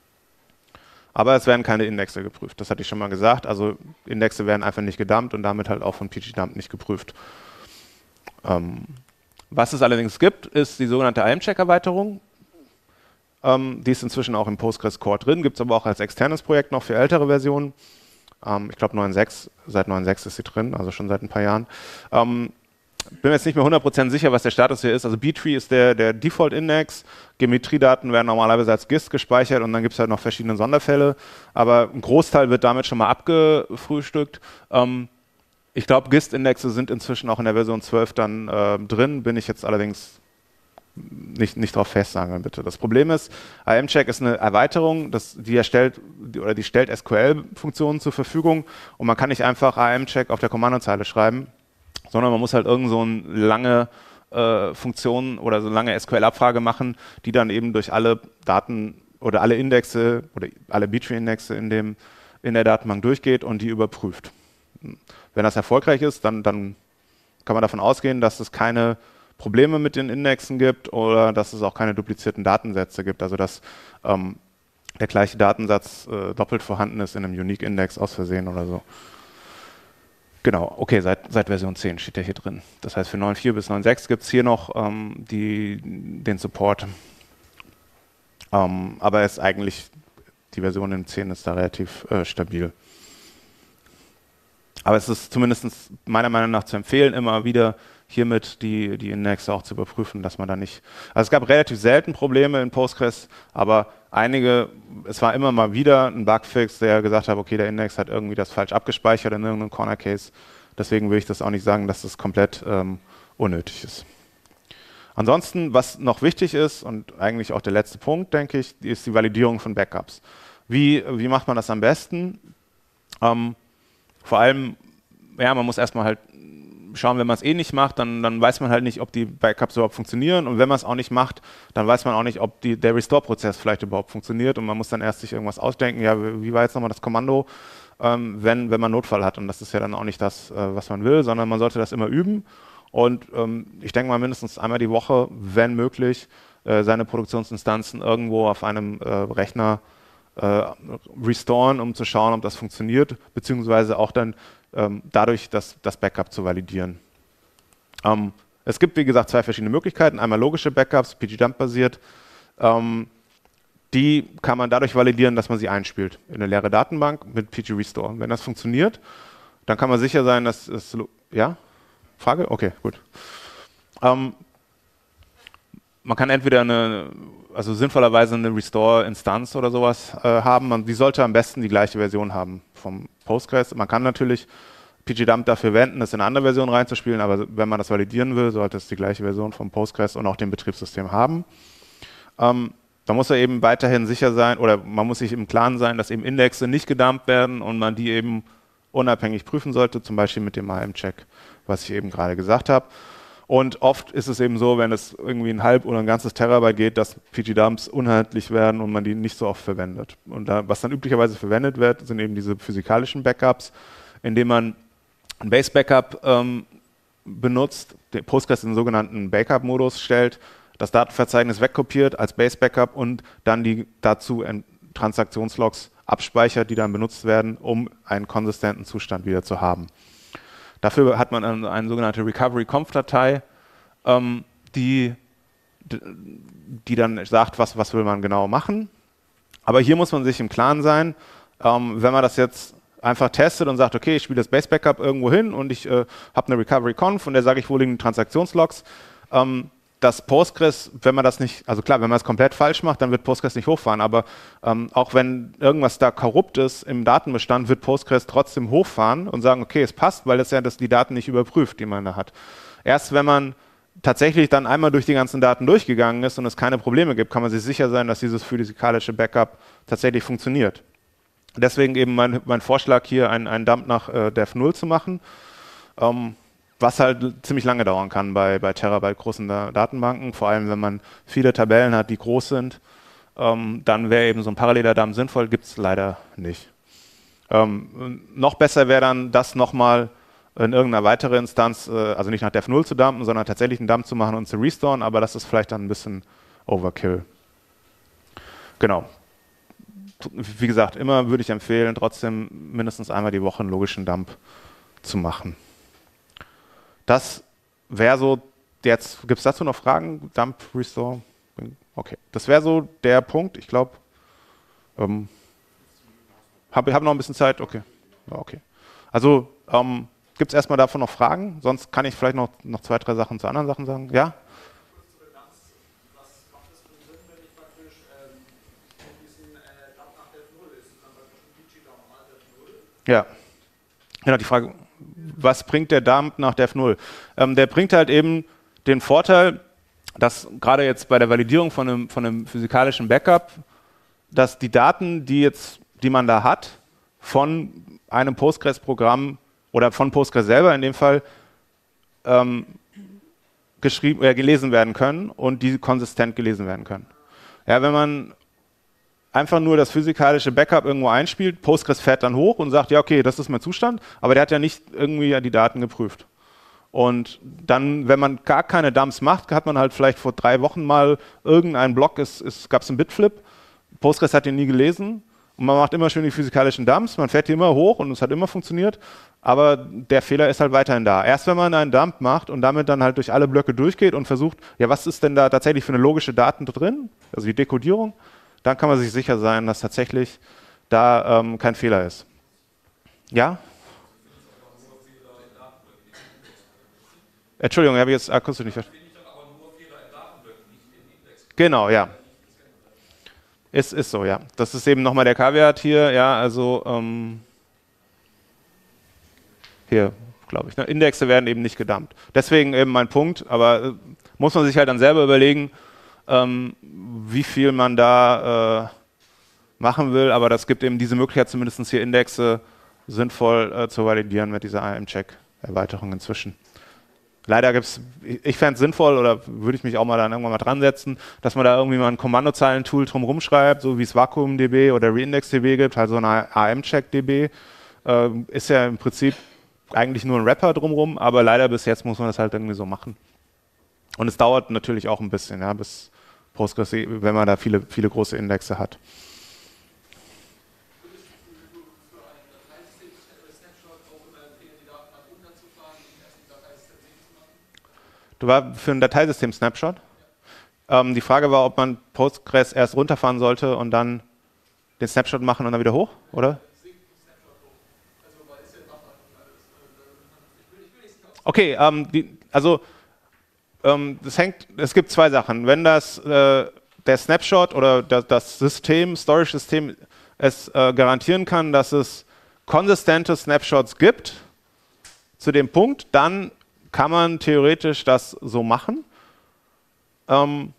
Aber es werden keine Indexe geprüft, das hatte ich schon mal gesagt. Also Indexe werden einfach nicht gedumpt und damit halt auch von P G Dump nicht geprüft. Ähm, was es allerdings gibt, ist die sogenannte I M-Check-Erweiterung. Ähm, die ist inzwischen auch im Postgres Core drin, gibt es aber auch als externes Projekt noch für ältere Versionen. Ähm, ich glaube neun Punkt sechs, seit neun Punkt sechs ist sie drin, also schon seit ein paar Jahren. Ähm, bin mir jetzt nicht mehr hundert Prozent sicher, was der Status hier ist. Also B-Tree ist der, der Default-Index. Geometriedaten werden normalerweise als Gist gespeichert und dann gibt es halt noch verschiedene Sonderfälle. Aber ein Großteil wird damit schon mal abgefrühstückt. Ähm, ich glaube, Gist-Indexe sind inzwischen auch in der Version zwölf dann äh, drin. Bin ich jetzt allerdings nicht, nicht drauf festsagen, bitte. Das Problem ist, I M-Check ist eine Erweiterung, das, die erstellt oder die stellt S Q L-Funktionen zur Verfügung und man kann nicht einfach I M-Check auf der Kommandozeile schreiben, sondern man muss halt irgend so eine lange äh, Funktion oder so eine lange S Q L-Abfrage machen, die dann eben durch alle Daten oder alle Indexe oder alle B-Tree-Indexe in, dem, in der Datenbank durchgeht und die überprüft. Wenn das erfolgreich ist, dann, dann kann man davon ausgehen, dass es keine Probleme mit den Indexen gibt oder dass es auch keine duplizierten Datensätze gibt, also dass ähm, der gleiche Datensatz äh, doppelt vorhanden ist in einem Unique-Index aus Versehen oder so. Genau, okay, seit, seit Version zehn steht der hier drin. Das heißt, für neun Punkt vier bis neun Punkt sechs gibt es hier noch ähm, die, den Support. Ähm, aber es ist eigentlich, die Version in zehn ist da relativ äh, stabil. Aber es ist zumindest meiner Meinung nach zu empfehlen, immer wieder hiermit die, die Indexe auch zu überprüfen, dass man da nicht... Also es gab relativ selten Probleme in Postgres, aber einige, es war immer mal wieder ein Bugfix, der gesagt hat, okay, der Index hat irgendwie das falsch abgespeichert in irgendeinem Corner Case. Deswegen will ich das auch nicht sagen, dass das komplett ähm, unnötig ist. Ansonsten, was noch wichtig ist und eigentlich auch der letzte Punkt, denke ich, ist die Validierung von Backups. Wie, wie macht man das am besten? Ähm, vor allem, ja, man muss erstmal halt schauen, wenn man es eh nicht macht, dann, dann weiß man halt nicht, ob die Backups überhaupt funktionieren, und wenn man es auch nicht macht, dann weiß man auch nicht, ob die, der Restore-Prozess vielleicht überhaupt funktioniert, und man muss dann erst sich irgendwas ausdenken, ja, wie war jetzt nochmal das Kommando, ähm, wenn, wenn man Notfall hat, und das ist ja dann auch nicht das, äh, was man will, sondern man sollte das immer üben, und ähm, ich denke mal mindestens einmal die Woche, wenn möglich, äh, seine Produktionsinstanzen irgendwo auf einem äh, Rechner äh, restoren, um zu schauen, ob das funktioniert, beziehungsweise auch dann ähm, dadurch das, das Backup zu validieren. Ähm, es gibt, wie gesagt, zwei verschiedene Möglichkeiten. Einmal logische Backups, P G Dump basiert. Ähm, die kann man dadurch validieren, dass man sie einspielt in eine leere Datenbank mit P G Restore. Wenn das funktioniert, dann kann man sicher sein, dass es... Ja? Frage? Okay, gut. Ähm, man kann entweder eine, also sinnvollerweise eine Restore-Instanz oder sowas äh, haben. Man, die sollte am besten die gleiche Version haben vom Postgres. Man kann natürlich P G Dump dafür wenden, das in eine andere Version reinzuspielen, aber wenn man das validieren will, sollte es die gleiche Version vom Postgres und auch dem Betriebssystem haben. Ähm, da muss er eben weiterhin sicher sein, oder man muss sich im Klaren sein, dass eben Indexe nicht gedumpt werden und man die eben unabhängig prüfen sollte, zum Beispiel mit dem A M-Check, was ich eben gerade gesagt habe. Und oft ist es eben so, wenn es irgendwie ein halb oder ein ganzes Terabyte geht, dass P G-Dumps unhandlich werden und man die nicht so oft verwendet. Und da, was dann üblicherweise verwendet wird, sind eben diese physikalischen Backups, indem man ein Base-Backup ähm, benutzt, der Postgres in den sogenannten Backup-Modus stellt, das Datenverzeichnis wegkopiert als Base-Backup und dann die dazu Transaktionslogs abspeichert, die dann benutzt werden, um einen konsistenten Zustand wieder zu haben. Dafür hat man eine, eine sogenannte Recovery-Conf-Datei, ähm, die, die dann sagt, was, was will man genau machen. Aber hier muss man sich im Klaren sein, ähm, wenn man das jetzt einfach testet und sagt, okay, ich spiele das Base-Backup irgendwo hin und ich äh, habe eine Recovery-Conf und der sage ich, wo liegen die Transaktionslogs. Ähm, das Postgres, wenn man das nicht, also klar, wenn man es komplett falsch macht, dann wird Postgres nicht hochfahren, aber ähm, auch wenn irgendwas da korrupt ist im Datenbestand, wird Postgres trotzdem hochfahren und sagen, okay, es passt, weil das ja das die Daten nicht überprüft, die man da hat. Erst wenn man tatsächlich dann einmal durch die ganzen Daten durchgegangen ist und es keine Probleme gibt, kann man sich sicher sein, dass dieses physikalische Backup tatsächlich funktioniert. Deswegen eben mein, mein Vorschlag hier, einen, einen Dump nach äh, Dev null zu machen. Ähm, was halt ziemlich lange dauern kann bei, bei Terabyte großen da Datenbanken, vor allem wenn man viele Tabellen hat, die groß sind, ähm, dann wäre eben so ein paralleler Dump sinnvoll, gibt es leider nicht. Ähm, noch besser wäre dann, das nochmal in irgendeiner weiteren Instanz, äh, also nicht nach Dev null zu dumpen, sondern tatsächlich einen Dump zu machen und zu restoren, aber das ist vielleicht dann ein bisschen Overkill. Genau. Wie gesagt, immer würde ich empfehlen, trotzdem mindestens einmal die Woche einen logischen Dump zu machen. Das wäre so, jetzt gibt es dazu noch Fragen? Dump, Restore? Okay, das wäre so der Punkt. Ich glaube, ähm, habe hab noch ein bisschen Zeit? Okay, ja, okay. Also ähm, gibt es erstmal davon noch Fragen? Sonst kann ich vielleicht noch, noch zwei, drei Sachen zu anderen Sachen sagen. Ja? Ja, genau, die Frage, was bringt der Dump nach Dev null? Ähm, der bringt halt eben den Vorteil, dass gerade jetzt bei der Validierung von einem, von einem physikalischen Backup, dass die Daten, die, jetzt, die man da hat, von einem Postgres-Programm oder von Postgres selber in dem Fall, ähm, geschrieben, äh, gelesen werden können und die konsistent gelesen werden können. Ja, wenn man einfach nur das physikalische Backup irgendwo einspielt, Postgres fährt dann hoch und sagt, ja okay, das ist mein Zustand, aber der hat ja nicht irgendwie die Daten geprüft. Und dann, wenn man gar keine Dumps macht, hat man halt vielleicht vor drei Wochen mal irgendeinen Block, es, es gab einen Bitflip, Postgres hat den nie gelesen und man macht immer schön die physikalischen Dumps, man fährt die immer hoch und es hat immer funktioniert, aber der Fehler ist halt weiterhin da. Erst wenn man einen Dump macht und damit dann halt durch alle Blöcke durchgeht und versucht, ja was ist denn da tatsächlich für eine logische Daten drin, also die Dekodierung, dann kann man sich sicher sein, dass tatsächlich da ähm, kein Fehler ist. Ja? Entschuldigung, habe ich jetzt akustisch nicht verstanden. Genau, ja. Ist, ist so, ja. Das ist eben nochmal der Caveat hier, ja, also ähm, hier, glaube ich. Ne? Indexe werden eben nicht gedumpt. Deswegen eben mein Punkt, aber äh, muss man sich halt dann selber überlegen, ähm, wie viel man da äh, machen will, aber das gibt eben diese Möglichkeit, zumindest hier Indexe sinnvoll äh, zu validieren mit dieser A M-Check-Erweiterung inzwischen. Leider gibt es, ich fände es sinnvoll, oder würde ich mich auch mal dann irgendwann mal dran setzen, dass man da irgendwie mal ein Kommandozeilen-Tool drum rumschreibt, so wie es VakuumDB oder ReindeXDB gibt, halt so eine A M-Check-D B. Äh, ist ja im Prinzip eigentlich nur ein Wrapper drumrum, aber leider bis jetzt muss man das halt irgendwie so machen. Und es dauert natürlich auch ein bisschen, ja, bis Postgres, wenn man da viele, viele große Indexe hat. Du war für ein Dateisystem Snapshot. Ähm, die Frage war, ob man Postgres erst runterfahren sollte und dann den Snapshot machen und dann wieder hoch, oder? Okay, ähm, die, also ähm, das hängt, es gibt zwei Sachen. Wenn das äh, der Snapshot oder das, das System, Storage-System es äh, garantieren kann, dass es konsistente Snapshots gibt, zu dem Punkt, dann kann man theoretisch das so machen. Ähm,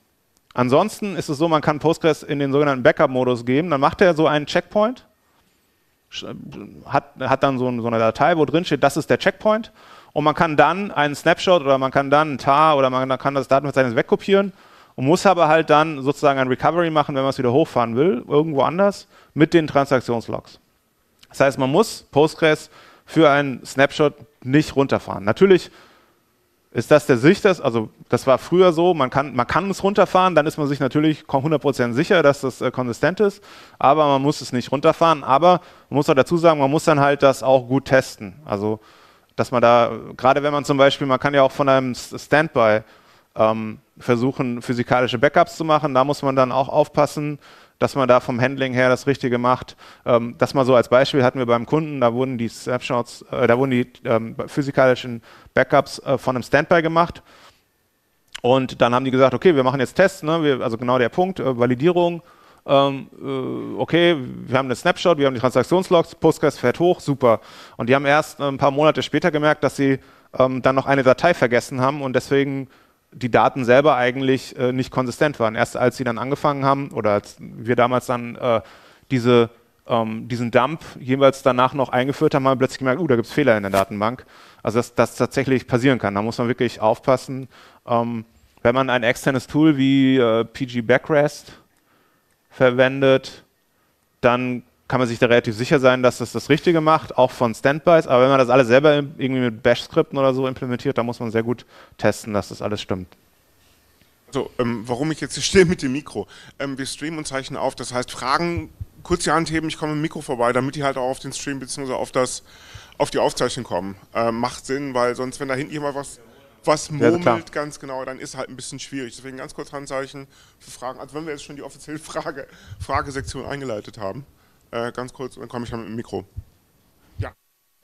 ansonsten ist es so, man kann Postgres in den sogenannten Backup-Modus geben, dann macht er so einen Checkpoint, hat, hat dann so, so eine Datei, wo drin steht, das ist der Checkpoint. Und man kann dann einen Snapshot oder man kann dann ein Tar oder man kann das Datenverzeichnis wegkopieren und muss aber halt dann sozusagen ein Recovery machen, wenn man es wieder hochfahren will, irgendwo anders, mit den Transaktionslogs. Das heißt, man muss Postgres für einen Snapshot nicht runterfahren. Natürlich ist das der Sicht, also das war früher so, man kann, man kann es runterfahren, dann ist man sich natürlich hundert Prozent sicher, dass das äh, konsistent ist, aber man muss es nicht runterfahren. Aber man muss auch dazu sagen, man muss dann halt das auch gut testen. Also dass man da, gerade wenn man zum Beispiel, man kann ja auch von einem Standby ähm, versuchen, physikalische Backups zu machen, da muss man dann auch aufpassen, dass man da vom Handling her das Richtige macht. Ähm, das mal so als Beispiel hatten wir beim Kunden, da wurden die Snapshots, äh, da wurden die ähm, physikalischen Backups äh, von einem Standby gemacht und dann haben die gesagt, okay, wir machen jetzt Tests, ne? wir, also genau der Punkt, äh, Validierung, Ähm, äh, okay, wir haben einen Snapshot, wir haben die Transaktionslogs, Postgres fährt hoch, super. Und die haben erst äh, ein paar Monate später gemerkt, dass sie ähm, dann noch eine Datei vergessen haben und deswegen die Daten selber eigentlich äh, nicht konsistent waren. Erst als sie dann angefangen haben, oder als wir damals dann äh, diese, ähm, diesen Dump jeweils danach noch eingeführt haben, haben wir plötzlich gemerkt, uh, da gibt es Fehler in der Datenbank. Also dass das tatsächlich passieren kann. Da muss man wirklich aufpassen. Ähm, wenn man ein externes Tool wie äh, P G Backrest verwendet, dann kann man sich da relativ sicher sein, dass das das Richtige macht, auch von Standbys. Aber wenn man das alles selber irgendwie mit Bash-Skripten oder so implementiert, dann muss man sehr gut testen, dass das alles stimmt. Also, ähm, warum ich jetzt hier stehe mit dem Mikro. Ähm, wir streamen und zeichnen auf, das heißt, Fragen, kurz die Hand heben, ich komme mit dem Mikro vorbei, damit die halt auch auf den Stream bzw. auf, das, auf die Aufzeichnung kommen. Ähm, macht Sinn, weil sonst, wenn da hinten jemand was was murmelt, ja, ganz genau, dann ist halt ein bisschen schwierig. Deswegen ganz kurz Handzeichen für Fragen. Also wenn wir jetzt schon die offizielle Frage, Fragesektion eingeleitet haben, äh, ganz kurz, dann komme ich mal mit dem Mikro. Ja.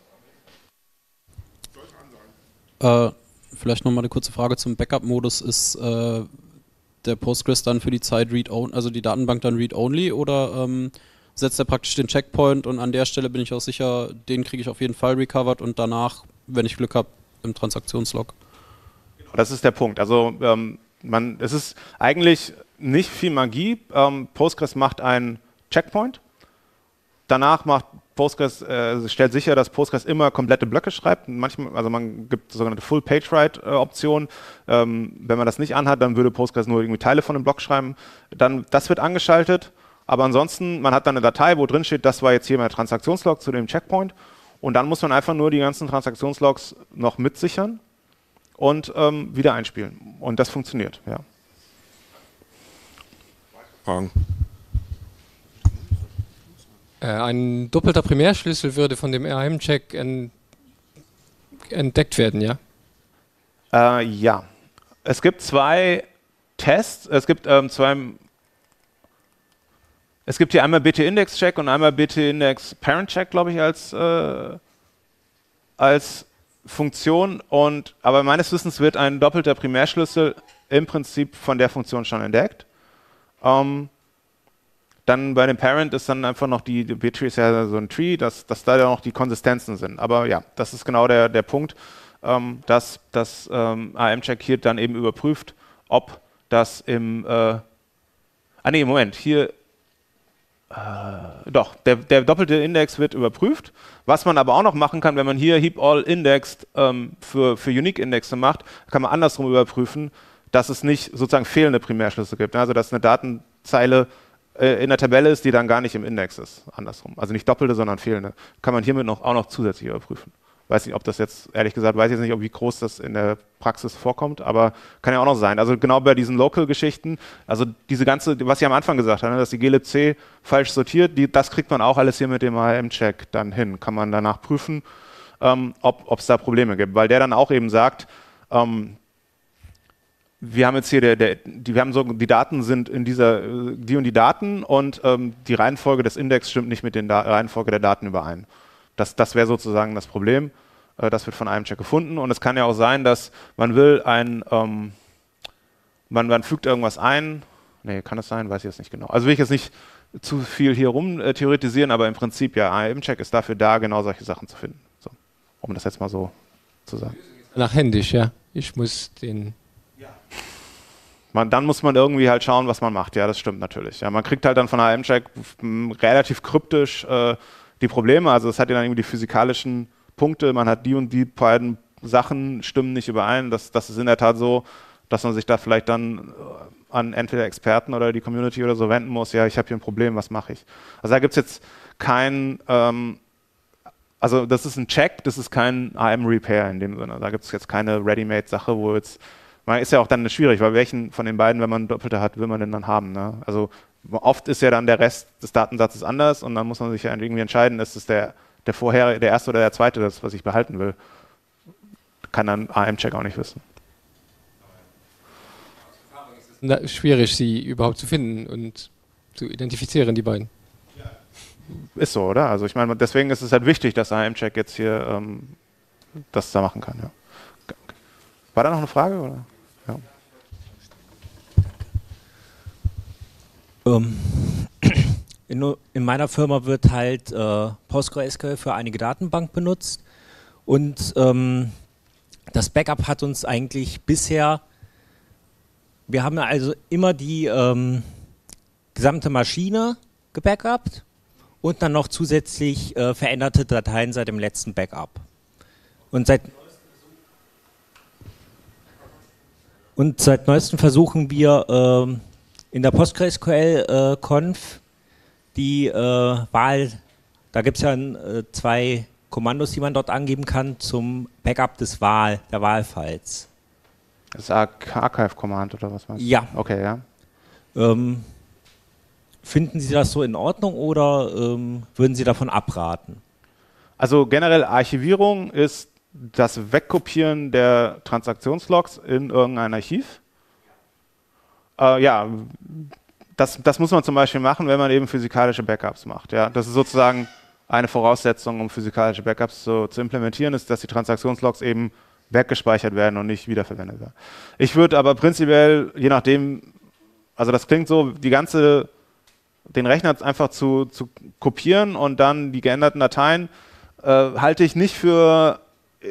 Sollte an sein. Äh, vielleicht nochmal eine kurze Frage zum Backup-Modus. Ist äh, der Postgres dann für die Zeit read-only, also die Datenbank dann read-only oder ähm, setzt er praktisch den Checkpoint und an der Stelle bin ich auch sicher, den kriege ich auf jeden Fall recovered und danach, wenn ich Glück habe, im Transaktionslog? Das ist der Punkt. Also ähm, man, es ist eigentlich nicht viel Magie. Ähm, Postgres macht einen Checkpoint. Danach macht Postgres, äh, stellt sicher, dass Postgres immer komplette Blöcke schreibt. Manchmal, also man gibt sogenannte Full-Page-Write-Optionen. Ähm, wenn man das nicht anhat, dann würde Postgres nur irgendwie Teile von einem Block schreiben. Dann, das wird angeschaltet. Aber ansonsten, man hat dann eine Datei, wo drin steht, das war jetzt hier mein Transaktionslog zu dem Checkpoint. Und dann muss man einfach nur die ganzen Transaktionslogs noch mitsichern und ähm, wieder einspielen. Und das funktioniert, ja. Fragen? Äh, ein doppelter Primärschlüssel würde von dem R M-Check en entdeckt werden, ja? Äh, ja. Es gibt zwei Tests. Es gibt ähm, zwei... Es gibt hier einmal B T-Index-Check und einmal B T-Index-Parent-Check, glaube ich, als, äh, als Funktion. Und, aber meines Wissens wird ein doppelter Primärschlüssel im Prinzip von der Funktion schon entdeckt. Ähm, dann bei dem Parent ist dann einfach noch die, die B-Tree ist ja so ein Tree, dass, dass da ja noch die Konsistenzen sind. Aber ja, das ist genau der, der Punkt, ähm, dass das ähm, A M-Check hier dann eben überprüft, ob das im... Äh, ah nee, Moment, hier... Äh, doch, der, der doppelte Index wird überprüft. Was man aber auch noch machen kann, wenn man hier Heap All Indexed ähm, für, für Unique-Indexe macht, kann man andersrum überprüfen, dass es nicht sozusagen fehlende Primärschlüssel gibt. Also dass eine Datenzeile äh, in der Tabelle ist, die dann gar nicht im Index ist. Andersrum. Also nicht doppelte, sondern fehlende. Kann man hiermit noch, auch noch zusätzlich überprüfen. Weiß nicht, ob das jetzt, ehrlich gesagt, weiß ich jetzt nicht, ob wie groß das in der Praxis vorkommt, aber kann ja auch noch sein. Also genau bei diesen Local-Geschichten, also diese ganze, was ich am Anfang gesagt habe, ne, dass die glibc falsch sortiert, die, das kriegt man auch alles hier mit dem A M-Check dann hin. Kann man danach prüfen, ähm, ob es da Probleme gibt, weil der dann auch eben sagt, ähm, wir haben jetzt hier, der, der, die, wir haben so, die Daten sind in dieser, die und die Daten und ähm, die Reihenfolge des Index stimmt nicht mit der Reihenfolge der Daten überein. Das, das wäre sozusagen das Problem. Äh, das wird von einem Check gefunden. Und es kann ja auch sein, dass man will ein, ähm, man, man fügt irgendwas ein. Nee, kann es sein? Weiß ich jetzt nicht genau. Also will ich jetzt nicht zu viel hier rum äh, theoretisieren, aber im Prinzip ja, A M-Check ist dafür da, genau solche Sachen zu finden. So, um das jetzt mal so zu sagen. Nach händisch, ja. Ich muss den... Man, dann muss man irgendwie halt schauen, was man macht. Ja, das stimmt natürlich. Ja, man kriegt halt dann von A M-Check relativ kryptisch äh, die Probleme, also es hat ja dann irgendwie die physikalischen Punkte, man hat die und die beiden Sachen, stimmen nicht überein. Das, das ist in der Tat so, dass man sich da vielleicht dann an entweder Experten oder die Community oder so wenden muss, ja, ich habe hier ein Problem, was mache ich? Also da gibt es jetzt kein, ähm, also das ist ein Check, das ist kein A M-Repair in dem Sinne. Da gibt es jetzt keine Ready-Made-Sache, wo jetzt, man ist ja auch dann schwierig, weil welchen von den beiden, wenn man Doppelte hat, will man denn dann haben? Ne? Also oft ist ja dann der Rest des Datensatzes anders und dann muss man sich ja irgendwie entscheiden, ist es der, der vorherige, der erste oder der zweite, das, was ich behalten will. Kann dann A M-Check auch nicht wissen. Na, schwierig, sie überhaupt zu finden und zu identifizieren, die beiden. Ist so, oder? Also ich meine, deswegen ist es halt wichtig, dass A M-Check jetzt hier ähm, das da machen kann. Ja. War da noch eine Frage? Oder? Ja. Um, in, in meiner Firma wird halt äh, PostgreSQL für einige Datenbank benutzt und ähm, das Backup hat uns eigentlich bisher, wir haben also immer die ähm, gesamte Maschine gebackupt und dann noch zusätzlich äh, veränderte Dateien seit dem letzten Backup. Und seit, und seit neuestem versuchen wir äh, in der PostgreSQL-Conf äh, die äh, Wahl, da gibt es ja äh, zwei Kommandos, die man dort angeben kann zum Backup des Wahl, der Wahlfiles. Das ist Archive-Command oder was meinst du? Ja. Okay, ja. Ähm, finden Sie das so in Ordnung oder ähm, würden Sie davon abraten? Also generell Archivierung ist das Wegkopieren der Transaktionslogs in irgendein Archiv. Äh, ja, das, das muss man zum Beispiel machen, wenn man eben physikalische Backups macht. Ja, das ist sozusagen eine Voraussetzung, um physikalische Backups so zu implementieren, ist, dass die Transaktionslogs eben weggespeichert werden und nicht wiederverwendet werden. Ich würde aber prinzipiell, je nachdem, also das klingt so, die ganze, den Rechner einfach zu, zu kopieren und dann die geänderten Dateien, äh, halte ich nicht für...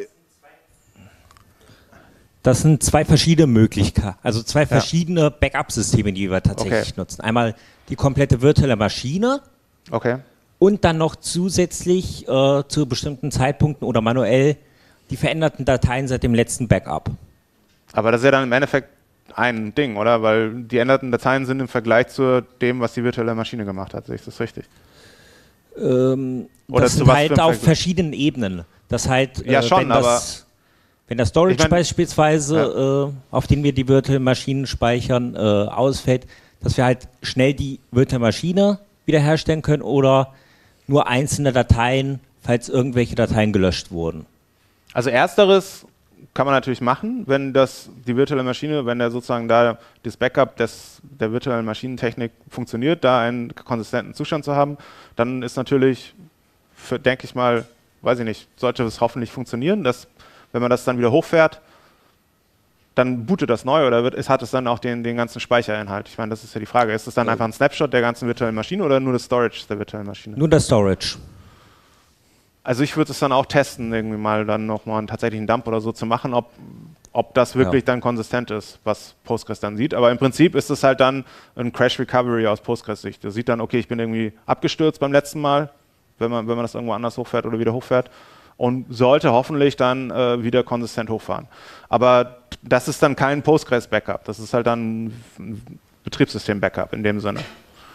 Das sind zwei verschiedene Möglichkeiten, also zwei verschiedene ja. Backup-Systeme, die wir tatsächlich okay. nutzen. Einmal die komplette virtuelle Maschine. Okay. Und dann noch zusätzlich äh, zu bestimmten Zeitpunkten oder manuell die veränderten Dateien seit dem letzten Backup. Aber das ist ja dann im Endeffekt ein Ding, oder? Weil die änderten Dateien sind im Vergleich zu dem, was die virtuelle Maschine gemacht hat. Sehe ich das richtig? Ähm, oder das sind halt auf verschiedenen Ebenen. Das halt, äh, ja, schon, wenn, das, aber wenn das Storage ich mein, beispielsweise, ja. äh, auf den wir die virtuellen Maschinen speichern, äh, ausfällt, dass wir halt schnell die virtuelle Maschine wiederherstellen können oder nur einzelne Dateien, falls irgendwelche Dateien gelöscht wurden. Also ersteres kann man natürlich machen, wenn das die virtuelle Maschine, wenn der sozusagen da das Backup des, der virtuellen Maschinentechnik funktioniert, da einen konsistenten Zustand zu haben, dann ist natürlich, für, denke ich mal, weiß ich nicht, sollte es hoffentlich funktionieren, dass wenn man das dann wieder hochfährt, dann bootet das neu oder wird, es hat es dann auch den, den ganzen Speicherinhalt? Ich meine, das ist ja die Frage. Ist es dann einfach ein Snapshot der ganzen virtuellen Maschine oder nur das Storage der virtuellen Maschine? Nur das Storage. Also ich würde es dann auch testen, irgendwie mal dann nochmal einen tatsächlichen Dump oder so zu machen, ob, ob das wirklich ja. dann konsistent ist, was Postgres dann sieht. Aber im Prinzip ist es halt dann ein Crash Recovery aus Postgres-Sicht. Das sieht dann, okay, ich bin irgendwie abgestürzt beim letzten Mal, wenn man, wenn man das irgendwo anders hochfährt oder wieder hochfährt. Und sollte hoffentlich dann äh, wieder konsistent hochfahren. Aber das ist dann kein Postgres-Backup. Das ist halt dann ein Betriebssystem-Backup in dem Sinne.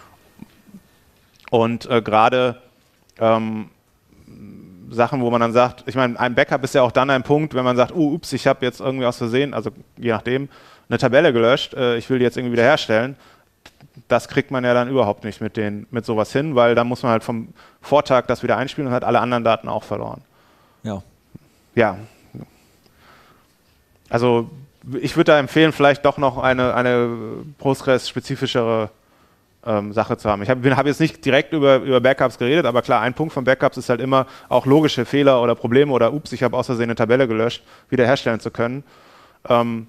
Und äh, gerade ähm, Sachen, wo man dann sagt, ich meine, ein Backup ist ja auch dann ein Punkt, wenn man sagt, uh, ups, ich habe jetzt irgendwie aus Versehen, also je nachdem, eine Tabelle gelöscht, äh, ich will die jetzt irgendwie wiederherstellen. Das kriegt man ja dann überhaupt nicht mit, den, mit sowas hin, weil dann muss man halt vom Vortag das wieder einspielen und hat alle anderen Daten auch verloren. Ja. Ja. Also ich würde da empfehlen, vielleicht doch noch eine, eine Postgres-spezifischere ähm, Sache zu haben. Ich habe hab jetzt nicht direkt über, über Backups geredet, aber klar, ein Punkt von Backups ist halt immer auch logische Fehler oder Probleme oder ups, ich habe aus Versehen eine Tabelle gelöscht, wiederherstellen zu können. Ähm,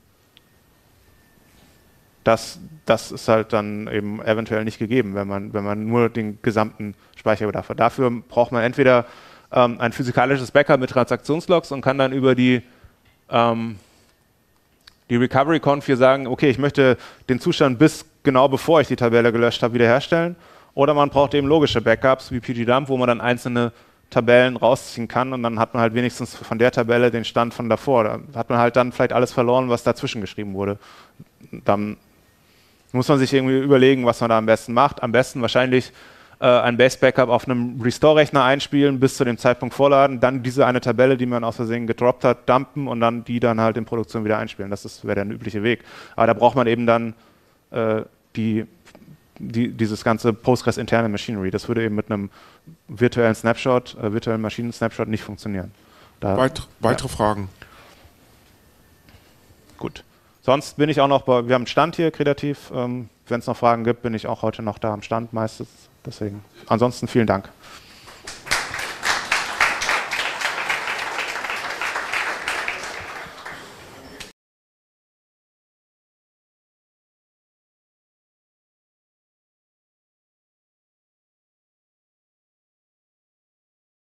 das, das ist halt dann eben eventuell nicht gegeben, wenn man, wenn man nur den gesamten Speicherbedarf hat. Dafür braucht man entweder ein physikalisches Backup mit Transaktionslogs und kann dann über die, ähm, die Recovery-Conf hier sagen, okay, ich möchte den Zustand bis genau bevor ich die Tabelle gelöscht habe wiederherstellen. Oder man braucht eben logische Backups wie pgdump, wo man dann einzelne Tabellen rausziehen kann und dann hat man halt wenigstens von der Tabelle den Stand von davor. Da hat man halt dann vielleicht alles verloren, was dazwischen geschrieben wurde. Dann muss man sich irgendwie überlegen, was man da am besten macht. Am besten wahrscheinlich äh, ein Base-Backup auf einem Restore-Rechner einspielen, bis zu dem Zeitpunkt vorladen, dann diese eine Tabelle, die man aus Versehen gedroppt hat, dumpen und dann die dann halt in Produktion wieder einspielen. Das wäre der übliche Weg. Aber da braucht man eben dann äh, die, die, dieses ganze Postgres-interne Machinery. Das würde eben mit einem virtuellen Snapshot, äh, virtuellen Maschinen-Snapshot nicht funktionieren. Da, Weit, weitere ja. Fragen? Gut. Sonst bin ich auch noch bei, wir haben einen Stand hier, kreativ. Ähm, wenn es noch Fragen gibt, bin ich auch heute noch da am Stand meistens. Deswegen. Ansonsten vielen Dank.